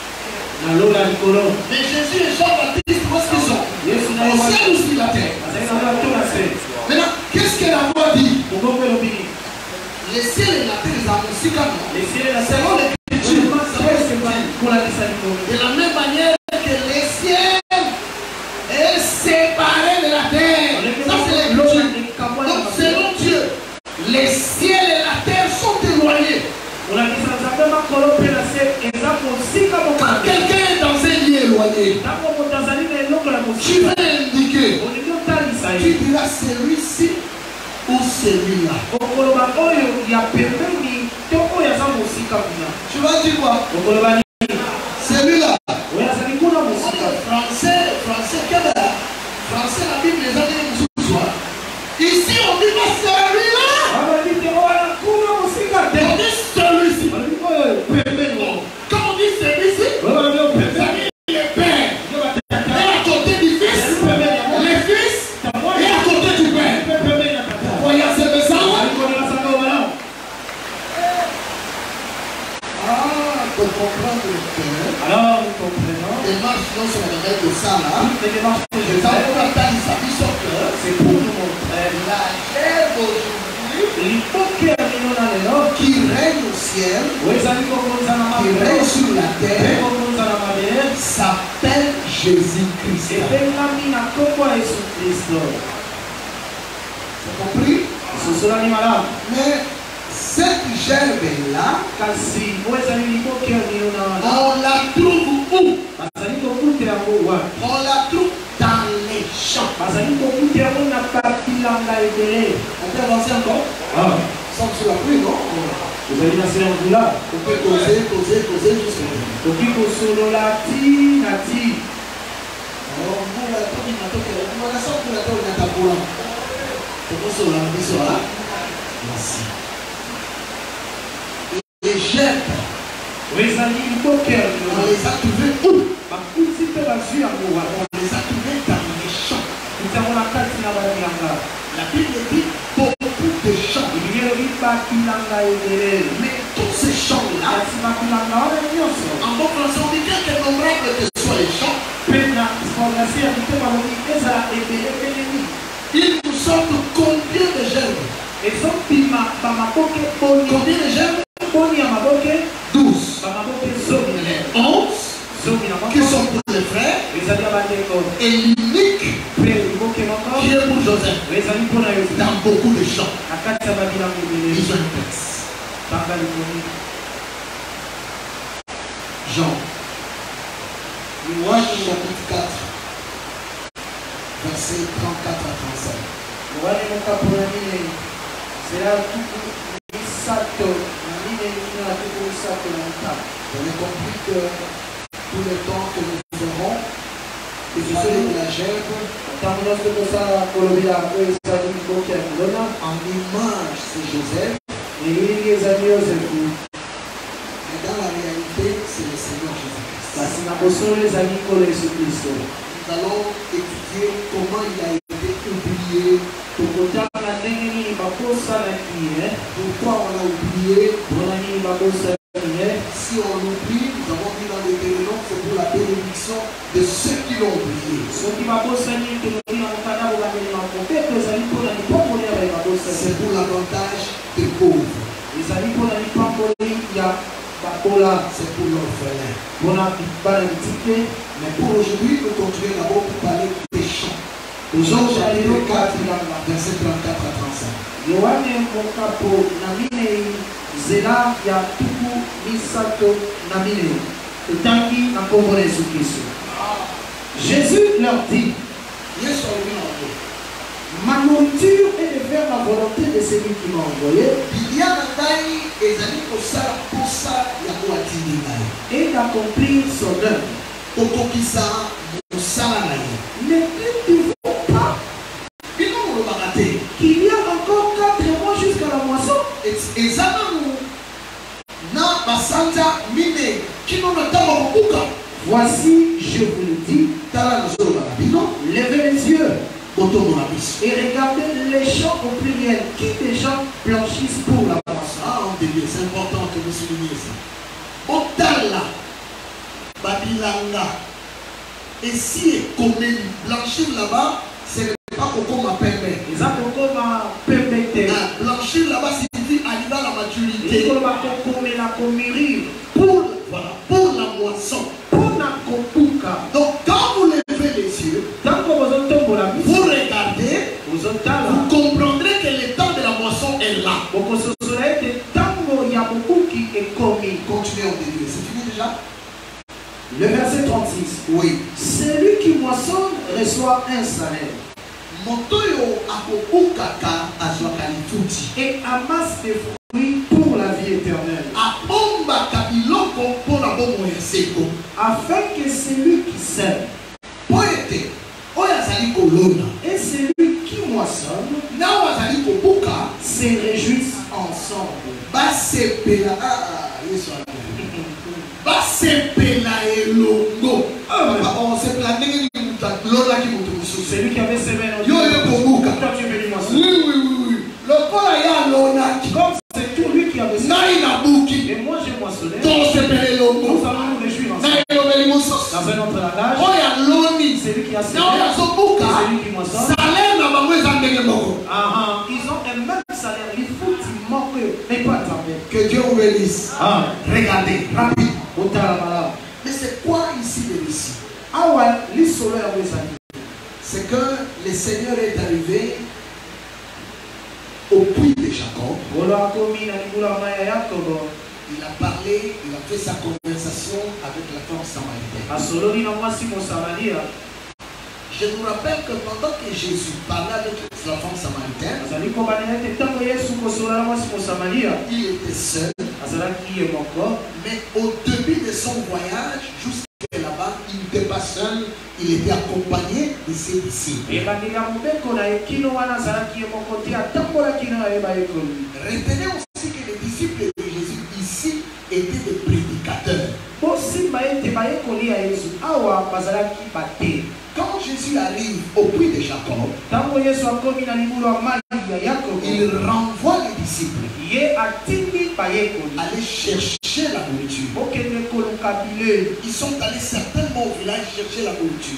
Mais Jésus et Jean-Baptiste, où est-ce qu'ils sont? Au ciel ou sur la terre? Maintenant, qu'est-ce que la voix dit? Les ciels et la terre, ils annoncent comme selon l'écriture. De la même manière que les ciels est séparé de la terre. Ça c'est l'écriture. Donc selon Dieu, les ciels et la terre sont éloignés. Quand quelqu'un est dans un lieu éloigné, tu vas indiquer, tu diras celui-ci ou celui-là. Tu vas dire quoi? Celui-là. Français, français, quel est? Français, la Bible les a dit une soir. Ici on dit pas celui-là. On dit celui-ci. Quand on dit celui-ci, ça dit le Père. Et à côté du Fils, le Fils, et à côté du Père. Voyez ces messages. Ah, pour comprendre le Père. Alors, nous comprenons. Les marches non sont les règles de ça là. Toutes les marches que je fais, c'est pour nous montrer la chair d'aujourd'hui qui règne au ciel, qui règne sur la terre, s'appelle Jésus-Christ. C'est compris? Mais cette gerbe-là, on la trouve où? On la trouve dans les champs. On peut avancer encore? Ah. Sans sous la pluie, non? Vous allez passer un coup là. On peut causer, causer, causer jusqu'à là. Donc il faut solo la ti, la ti. Alors, vous, la tour, il m'a toqué. On a sorti la tour, il y a ta boule. C'est pour cela, on dit cela. Merci. Les gerbes. On les a mis au cœur. On les a trouvés où? On les a trouvés dans les champs. La Bible dit beaucoup de champs. Mais tous ces champs-là, en bon français, on dit quelque nombrable que soient les champs, ils nous sortent combien de gerbes? Combien de gerbes? douze. onze qui sont pour les frères et l'unique qui est pour Joseph. Dans beaucoup de champs, ils ont une place. Jean, chapitre quatre, verset trente-quatre à trente-cinq. Vous avez compris que tout le temps que nous aurons, et je sais de la gerbe, en image c'est Joseph, mais dans la réalité c'est le Seigneur Jésus-Christ. Nous allons étudier comment il a été oublié, pourquoi on a oublié. Si on l'oublie, nous avons dit dans les Deutéronomes, c'est pour la bénédiction de ceux qui l'ont oublié. C'est pour l'avantage des pauvres. C'est pour l'orphelin. Mais pour aujourd'hui, nous continuons d'abord pour parler des champs. Jean chapitre quatre, verset trente-quatre à trente-cinq. Jésus leur dit, ma nourriture est de faire la volonté de celui qui m'a envoyé et d'accomplir son œuvre. Ne dites-vous pas qu'il y a encore quatre mois jusqu'à la moisson? Voici, je vous le dis, levez les yeux et regardez les champs au pluriel. Qui des gens blanchissent pour la moisson? Ah, c'est important que vous souligniez ça. Otala, Babilanga, et si comme blanchir là-bas, ce n'est pas Coco ma pembe. Blanchir là-bas signifie arriver à la maturité. Pour, voilà, pour la moisson. Donc quand vous levez les yeux, vous regardez, vous comprendrez que le temps de la moisson est là. Continuez, on délire. C'est fini déjà? Le verset trente-six. Oui. Celui qui moissonne reçoit un salaire. Et amasse des fruits pour la vie éternelle. Afin que celui qui sème et celui qui moissonne se réjouissent ensemble. Celui qui avait semé dans Yo, yo, Kobuka. toi tu es venu moissonner. Oui, oui, oui, oui. Le Paul a l'onaki. Comme c'est tout lui qui avait semé. Et moi j'ai moissonné. Nous allons nous réjouir ensemble. Dans un autre langage, c'est lui qui a semé. C'est lui qui moissonne. Ah, ils ont un même salaire. Il faut qu'ils manquent. Mais pas attendre. Que Dieu vous bénisse. Ah, regardez, rapide. Mais c'est quoi ici le récit? Ah ouais, l'histoire est c'est que le Seigneur est arrivé au puits de Jacob. il a parlé, il a fait sa conversation avec la femme samaritaine. Je vous rappelle que pendant que Jésus parlait avec la femme samaritaine, il était seul, mais au début de son voyage, jusqu'à là-bas, il n'était pas seul, il était accompagné de ses disciples. Retenez aussi que les disciples de Jésus ici étaient des prédicateurs. Quand Jésus arrive au puits de Jacob, il renvoie les disciples aller chercher la nourriture. Ils sont allés certainement au village chercher la nourriture.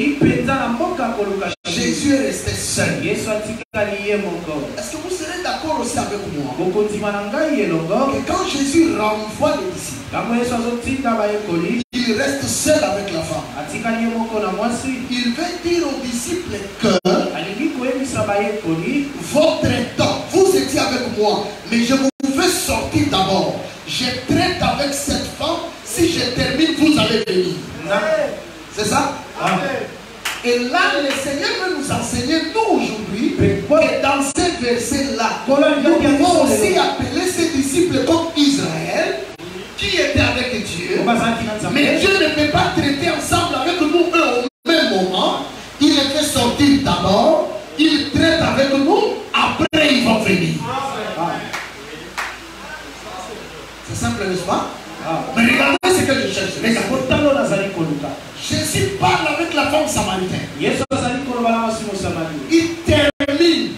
Jésus est resté seul. Est-ce que vous serez d'accord aussi avec moi que quand Jésus renvoie les disciples, il reste seul avec la femme? Il veut dire aux disciples que votre temps, vous étiez avec moi, mais je vous fais sortir d'abord. Je traite avec cette femme. Si je termine, vous allez venir. C'est ça? Amen. Et là, le Seigneur veut nous enseigner, nous aujourd'hui, que dans ces versets-là, nous pouvons aussi appeler ces disciples comme Israël, qui était avec Dieu. Mais Dieu ne peut pas traiter ensemble avec nous eux au même moment. Il les fait sortir d'abord, il traite avec nous, après ils vont venir. C'est simple, n'est-ce pas? Mais regardez ce que je cherche. Jésus parle avec la femme samaritaine. Il termine.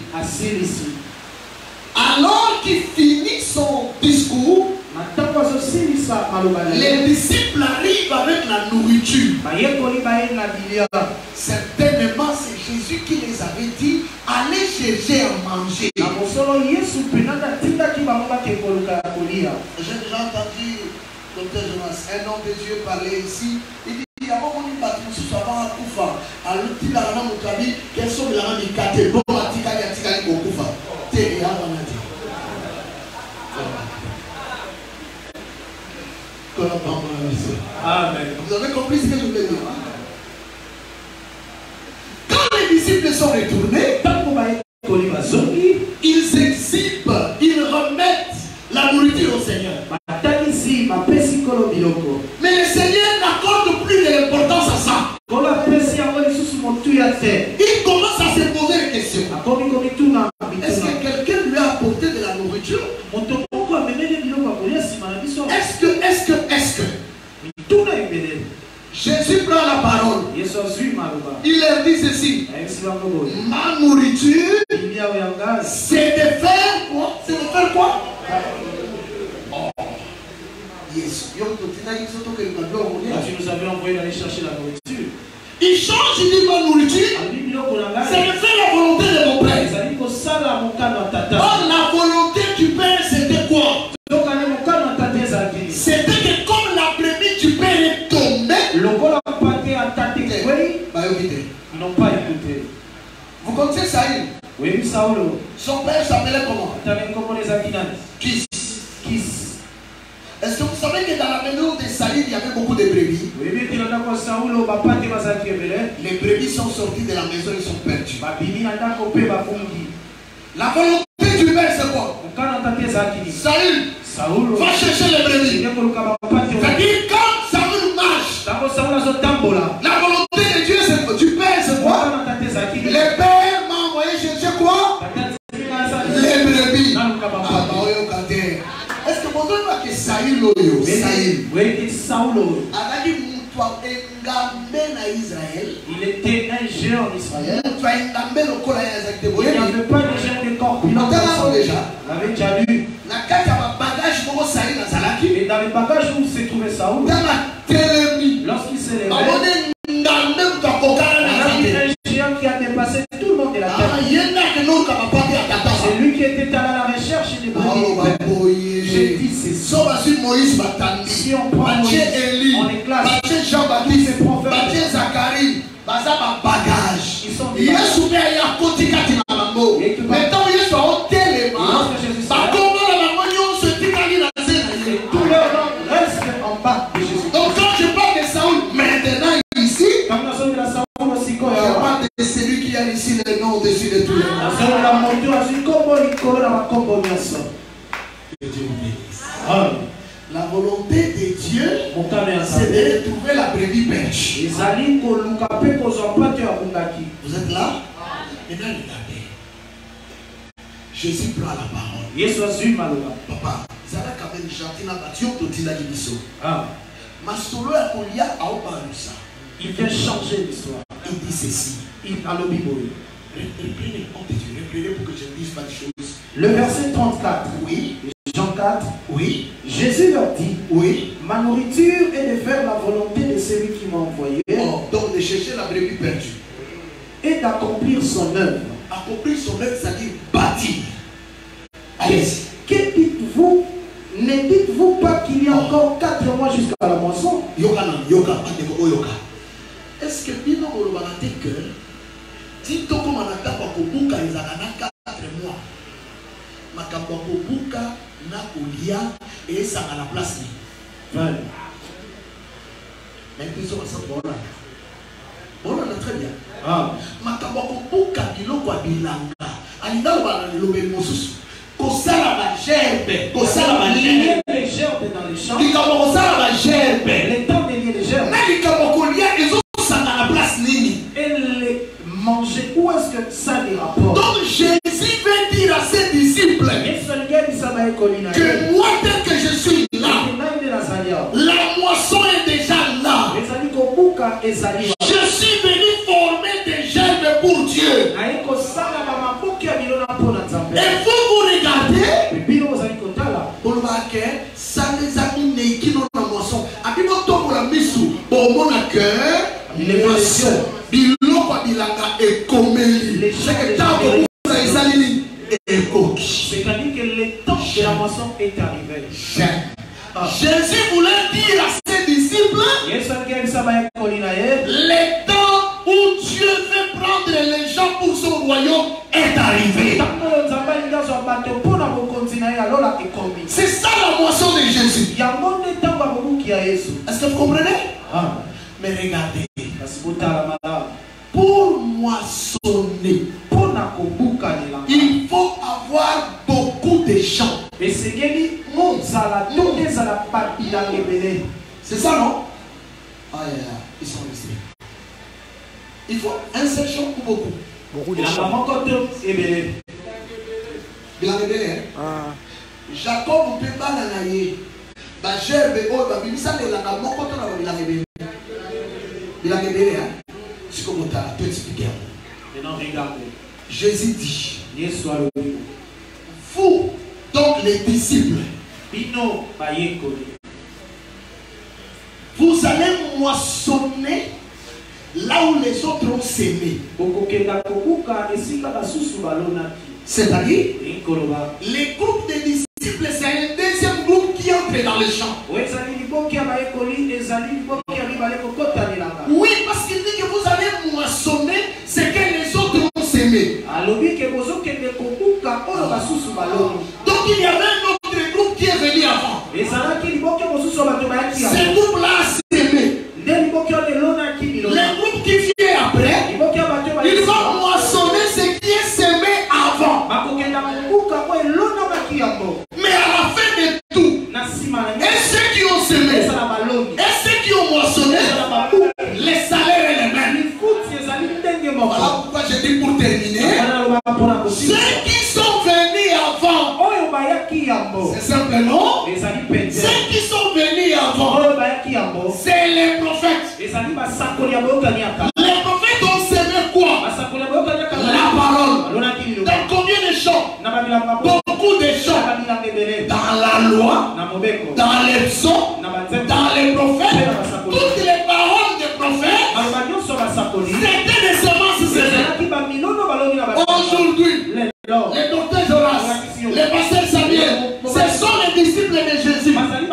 Alors qu'il finit son discours, les disciples arrivent avec la nourriture. Certainement, c'est Jésus qui les avait dit, allez chercher à manger. J'ai déjà entendu docteur Jonas, un homme de Dieu parler ici. Il dit, il y a beaucoup de bâtiments qui sont avant Koufa. Alors, il a un homme qui a dit, quels sont les handicapés? Bon, il y a un Koufa. C'est un Amen. Vous avez compris ce que je voulais dire? Quand les disciples sont retournés, ils exhibent, ils remettent la nourriture au Seigneur. Mais le Seigneur n'accorde plus de l'importance à ça. Il commence à se poser des questions. Est-ce que quelqu'un lui a apporté de la nourriture? Est-ce que, est-ce que, est-ce que Jésus prend la parole. Il leur dit ceci. Ma nourriture, c'est de faire quoi? C'est de faire quoi? Oh. Yes. Tu nous avais envoyé d'aller chercher la nourriture. Il change, il dit ma nourriture, c'est de faire la volonté de mon Père. Oh, la volonté du Père, c'était quoi? C'était que comme la brebis du Père est tombée, ils n'ont pas écouté. Vous connaissez Saïl? Oui, Saoul. Son père s'appelait comment? Kis. Kis. Est-ce que vous savez que dans la maison de Saïl, il y avait beaucoup de brebis? Les brebis sont sorties de la maison, ils sont perdus. La volonté du Père, c'est quoi? Saïl, va chercher les brebis. C'est-à-dire quand Saül marche, la volonté de Dieu, c'est du Père, c'est quoi? Le Père m'a envoyé chercher quoi? Les brebis. Est-ce que vous savez que Saül, il était un géant en Israël. Il n'y avait pas de géant de corps. Il avait déjà lu. Et dans les bagages où s'est trouvé Saoul, lorsqu'il s'est levé, il y a un géant qui a dépassé tout le monde de la terre. C'est lui qui était allé à la recherche des brebis. J'ai dit c'est ça. Si on prend Moïse, on est classe. Jean-Baptiste, Matthieu, Zacharie, bagage. Ils sont des maintenant, ils sont au téléma. regarde celui qui a ici le nom au-dessus de tous les noms. Que Dieu vous bénisse. La volonté de Dieu, c'est de retrouver la brebis perche. Vous êtes là? Maintenant, regardez. Jésus prend la parole. Papa, ça va quand même chanter dans la voiture pour dire la émission. Il vient changer l'histoire. Il dit ceci. Il a le Bible. Reprenez, reprenez pour que je ne dise pas de choses. Le verset trente-quatre. Oui. Jean quatre. Oui. Jésus leur dit. Oui. Ma nourriture est de faire la volonté de celui qui m'a envoyé. Oh, donc de chercher la brebis perdue. Et d'accomplir son œuvre. Accomplir son œuvre, c'est-à-dire bâtir. Allez-y. Que dites-vous? Ne dites-vous pas qu'il y a encore quatre mois jusqu'à la moisson? Yoka non, yoka, yoka. Est-ce que bien on va dire que si tu comme on attend pour Kobuka, ils ont quatre mois. Makambo Kobuka na Olia et ça à la place. Ouais. Mais puis ça va ça bon là. Bon là très bien. Ah. Makambo Kobuka biloko bilanga. Alinga ba le lobe mosusu. Kosala ba gerbe, kosala ba gerbe. Les gerbes dans les champs. Likabo kosala ba gerbe. Les temps de lier les gerbes. Mais likabo kolia ils ont ça à la place nini. Et les manger, où est-ce que ça les rapporte? Donc Jésus veut dire à ses disciples que moi tel que je suis là, la moisson est déjà là. Je suis venu former des gerbes pour Dieu. Et vous vous regardez, pour le marquer, ça les a mis qui n'ont la moisson. Abimoto pour la mission, pour mon accueil, les moissons, biloko bilanga et komeli. C'est C'est-à-dire que le temps de la moisson est arrivé. Ah. Jésus voulait dire à ses disciples le temps où Dieu veut prendre les gens pour son royaume est arrivé. C'est ça la moisson de Jésus. Est-ce que vous comprenez? Ah. Mais regardez, pour moissonner, il faut avoir beaucoup de gens. Et c'est c'est ça, non? Ah, yeah, ils sont restés. Il faut un seul champ ou beaucoup? Beaucoup de champs. Jacob ne peut pas l'anayer. La gerbe, oh, la Bible, ça n'est pas mon côté, la Bible. Il a gagné, hein? C'est comme tu as tout expliqué. Maintenant, regardez. Jésus dit, vous, donc les disciples, vous allez moissonner là où les autres ont sémé. C'est-à-dire, les groupes de disciples, c'est un deuxième groupe qui entre dans le champ. Oui, parce qu'il dit que vous allez moissonner ce que les autres ont sémé. Donc il y avait un autre groupe qui est venu avant. Ce groupe-là a sémé. Le groupe qui vient après, il va moissonner ce qui est semé avant. Mais à la fin de tout, et ceux qui ont semé, et ceux qui ont moissonné, les salaires et les mêmes. Voilà pourquoi je dis pour terminer, ceux qui sont venus avant, c'est simplement, ceux qui sont venus avant, c'est les prophètes. Les prophètes ont semé quoi? La parole. Dans combien de champs? Beaucoup de champs. Dans la loi, dans les psaumes, dans les prophètes, toutes les paroles des prophètes, c'était des semences. Aujourd'hui, les docteurs Jonas, les pasteurs Samuel, ce sont les disciples de Jésus.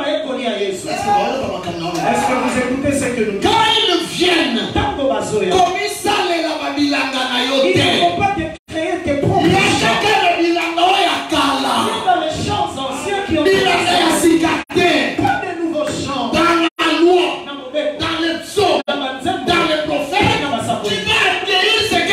Est-ce que vous écoutez ce que nous disons? Quand ils viennent, comme ils savent la Babilanga na yote, il ne faut pas créer tes propres il y a chacun de Bilanga ya kala. C'est dans les champs anciens qui ont Bilanga ya sikate. Pas de nouveaux champs. Dans la loi, dans les psaumes, dans les prophètes, tu vas accueillir ce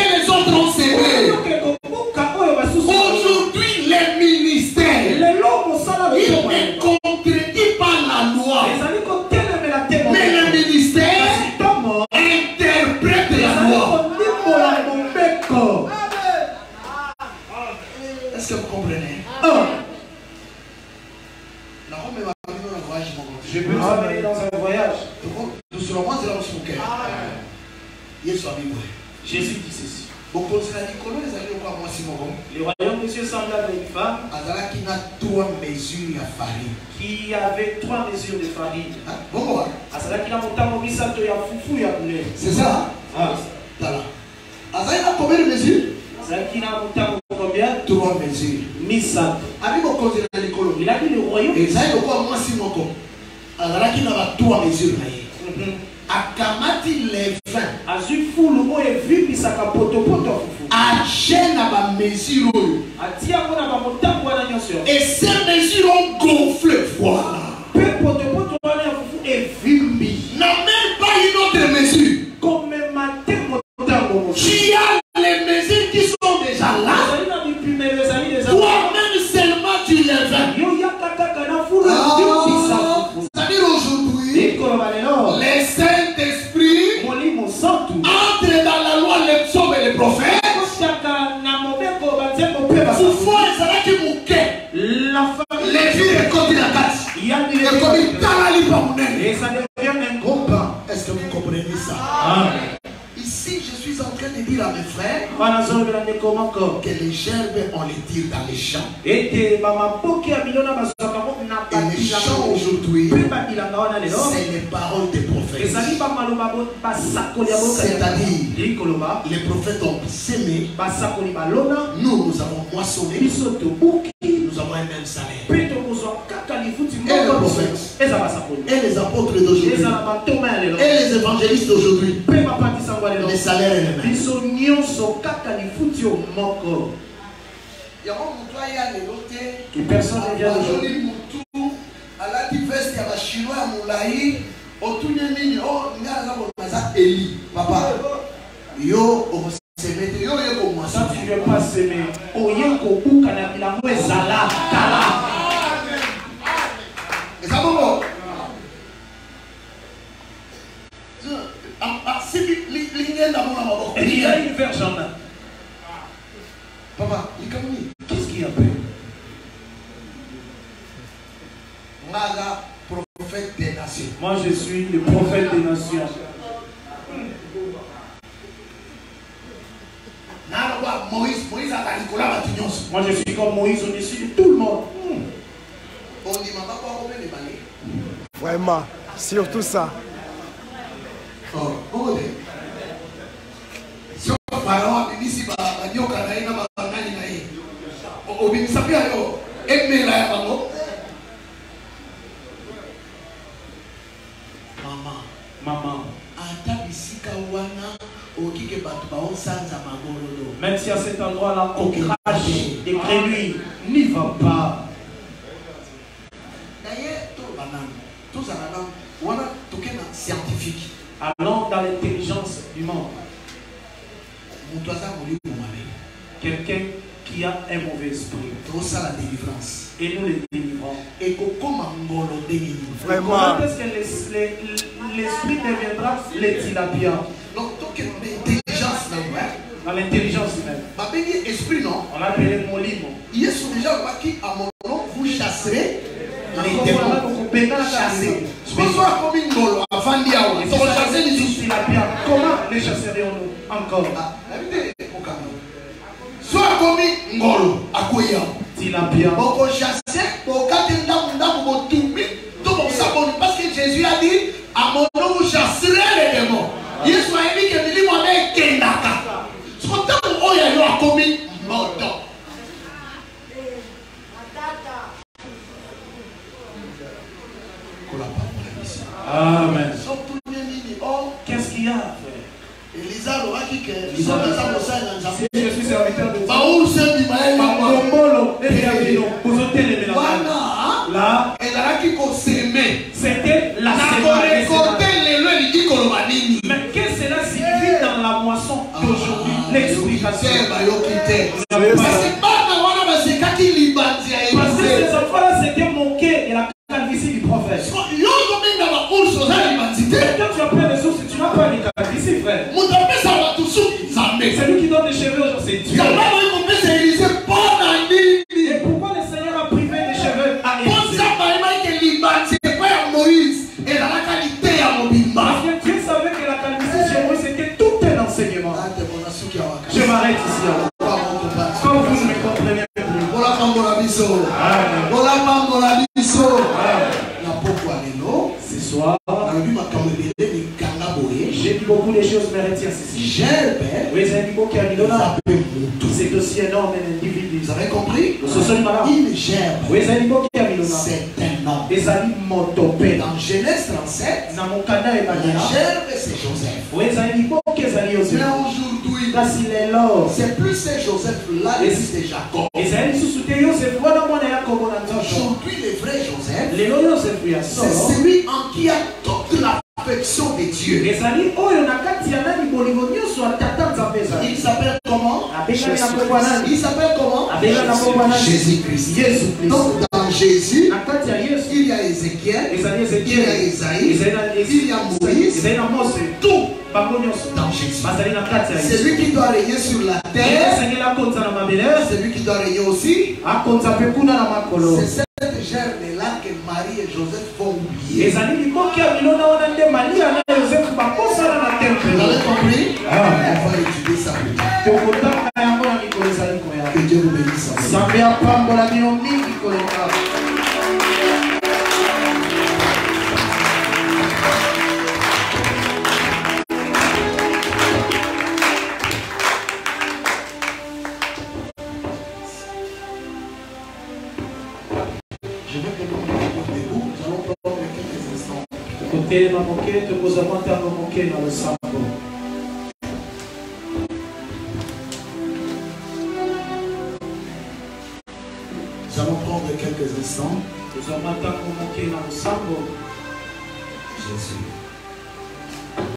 dit ceci. Le royaume de Dieu semblable à une femme qui avait trois mesures de farine. C'est ça? Ah. Combien de mesures? Combien? Trois mesures. Misa. Il a dit le royaume. Et ça, il y a trois mesures. Akamati les vins. Azu fulu oye vipi saka poto poto fufu. Achène à ma mesure. Atia mona ba motambo na nyonso. Et ces mesures ont gonflé. Voilà. Pe poto poto na fufu et vimbi. N'a même pas une autre mesure. Comme matin motambo. Tu as les mesures qui sont déjà là. Toi-même seulement tu les vins. Yo yakaka kana fulu ah, bisa. C'est-à-dire aujourd'hui, les Saint-Esprit entrent dans la loi, les psaumes et les prophètes. Souvent, les vies écoutent la casse. Et comme il t'a la libre, est-ce que vous comprenez ça? Ici, je suis en train de dire à mes frères que les gerbes, on les tire dans les champs. Et les champs aujourd'hui, c'est les paroles des prophètes. C'est-à-dire, les prophètes ont sémé, nous, nous avons moissonné, nous avons un même salaire. Et les prophètes, et les apôtres d'aujourd'hui, et les évangélistes d'aujourd'hui, les salaires et les mêmes. Et personne ne vient de Papa, yo, ça tu ne veux pas s'aimer. Il y a une verge en main. Papa, qu'est-ce qu'il y a peu? Prophète des nations. Moi je suis le prophète des nations. Moi je suis comme Moïse au-dessus de tout le monde. Vraiment, surtout ça. Oh, oh, si on parle de ici, maman, maman, même si à cet endroit-là on crache des grenouilles, n'y va pas. Scientifique. Allons dans l'intelligence du monde. Quelqu'un qui a un mauvais esprit. La délivrance. Et nous les délivrons. Et comment Comment est-ce que l'esprit deviendra les tilapia? Donc, l'intelligence dans l'intelligence humaine. Esprit, non? On l'appelait molimo. Il est déjà qui à mon nom vous chasserez les démons. Chasser. Comment les chasserions-nous encore? Soit comme ngolo akoya tilapia. Boko chasser, boko tenda munda boko tumi, tout comme ça parce que Jésus a dit à mon nom vous chasserez les démons. Yesu a dit que lui moi est kendaka. Ce qu'on t'a oya yo a commis moto. Amen. Qu'est-ce qu'il y a? Elisa l'aura dit que je suis serviteur de là, c'était la semence. Mais qu'est-ce que cela signifie dans la moisson d'aujourd'hui? L'explication. Parce que ces enfants-là s'étaient moqués de la calvitie du prophète. Quand tu as plein de sources, tu n'as pas de calvitie, frère. C'est lui qui donne des cheveux aujourd'hui, c'est Dieu. Et pourquoi le Seigneur a privé des cheveux à Élisée? Parce que Dieu savait que la calvitie chez Moïse c'était tout un enseignement. Je m'arrête ici. Comme vous ne me comprenez plus. Voilà comme on a dit ça. Voilà comme on a dit ça. La pourquoi les noms. Ce soir, j'ai dit beaucoup de choses, mais retiens ceci. C'est aussi un homme, un individu. Vous avez compris? Il gère. C'est un homme. Dans Genèse trente-sept, la gerbe c'est Joseph. Mais aujourd'hui, c'est plus c'est Joseph là, c'est Jacob. Aujourd'hui, le vrai Joseph, c'est celui en qui a toute l'affection de Dieu. Il s'appelle comment? Il s'appelle comment? Jésus-Christ. Donc dans Jésus, il y a Ézéchiel, il y a Isaïe, il y a Moïse, tout dans Jésus. C'est lui qui doit régner sur la terre. C'est lui qui doit régner aussi. C'est cette gerbe-là que Marie et Joseph vont oublier. Vous avez compris? On va étudier ça plus tard. Que Dieu vous bénisse. Je veux que nous nous debout, nous allons prendre quelques instants. Côté ma moquette, vous avez un moquette dans le sambo. Nous allons prendre quelques instants. Nous avons un moquette dans le sambo. Jésus.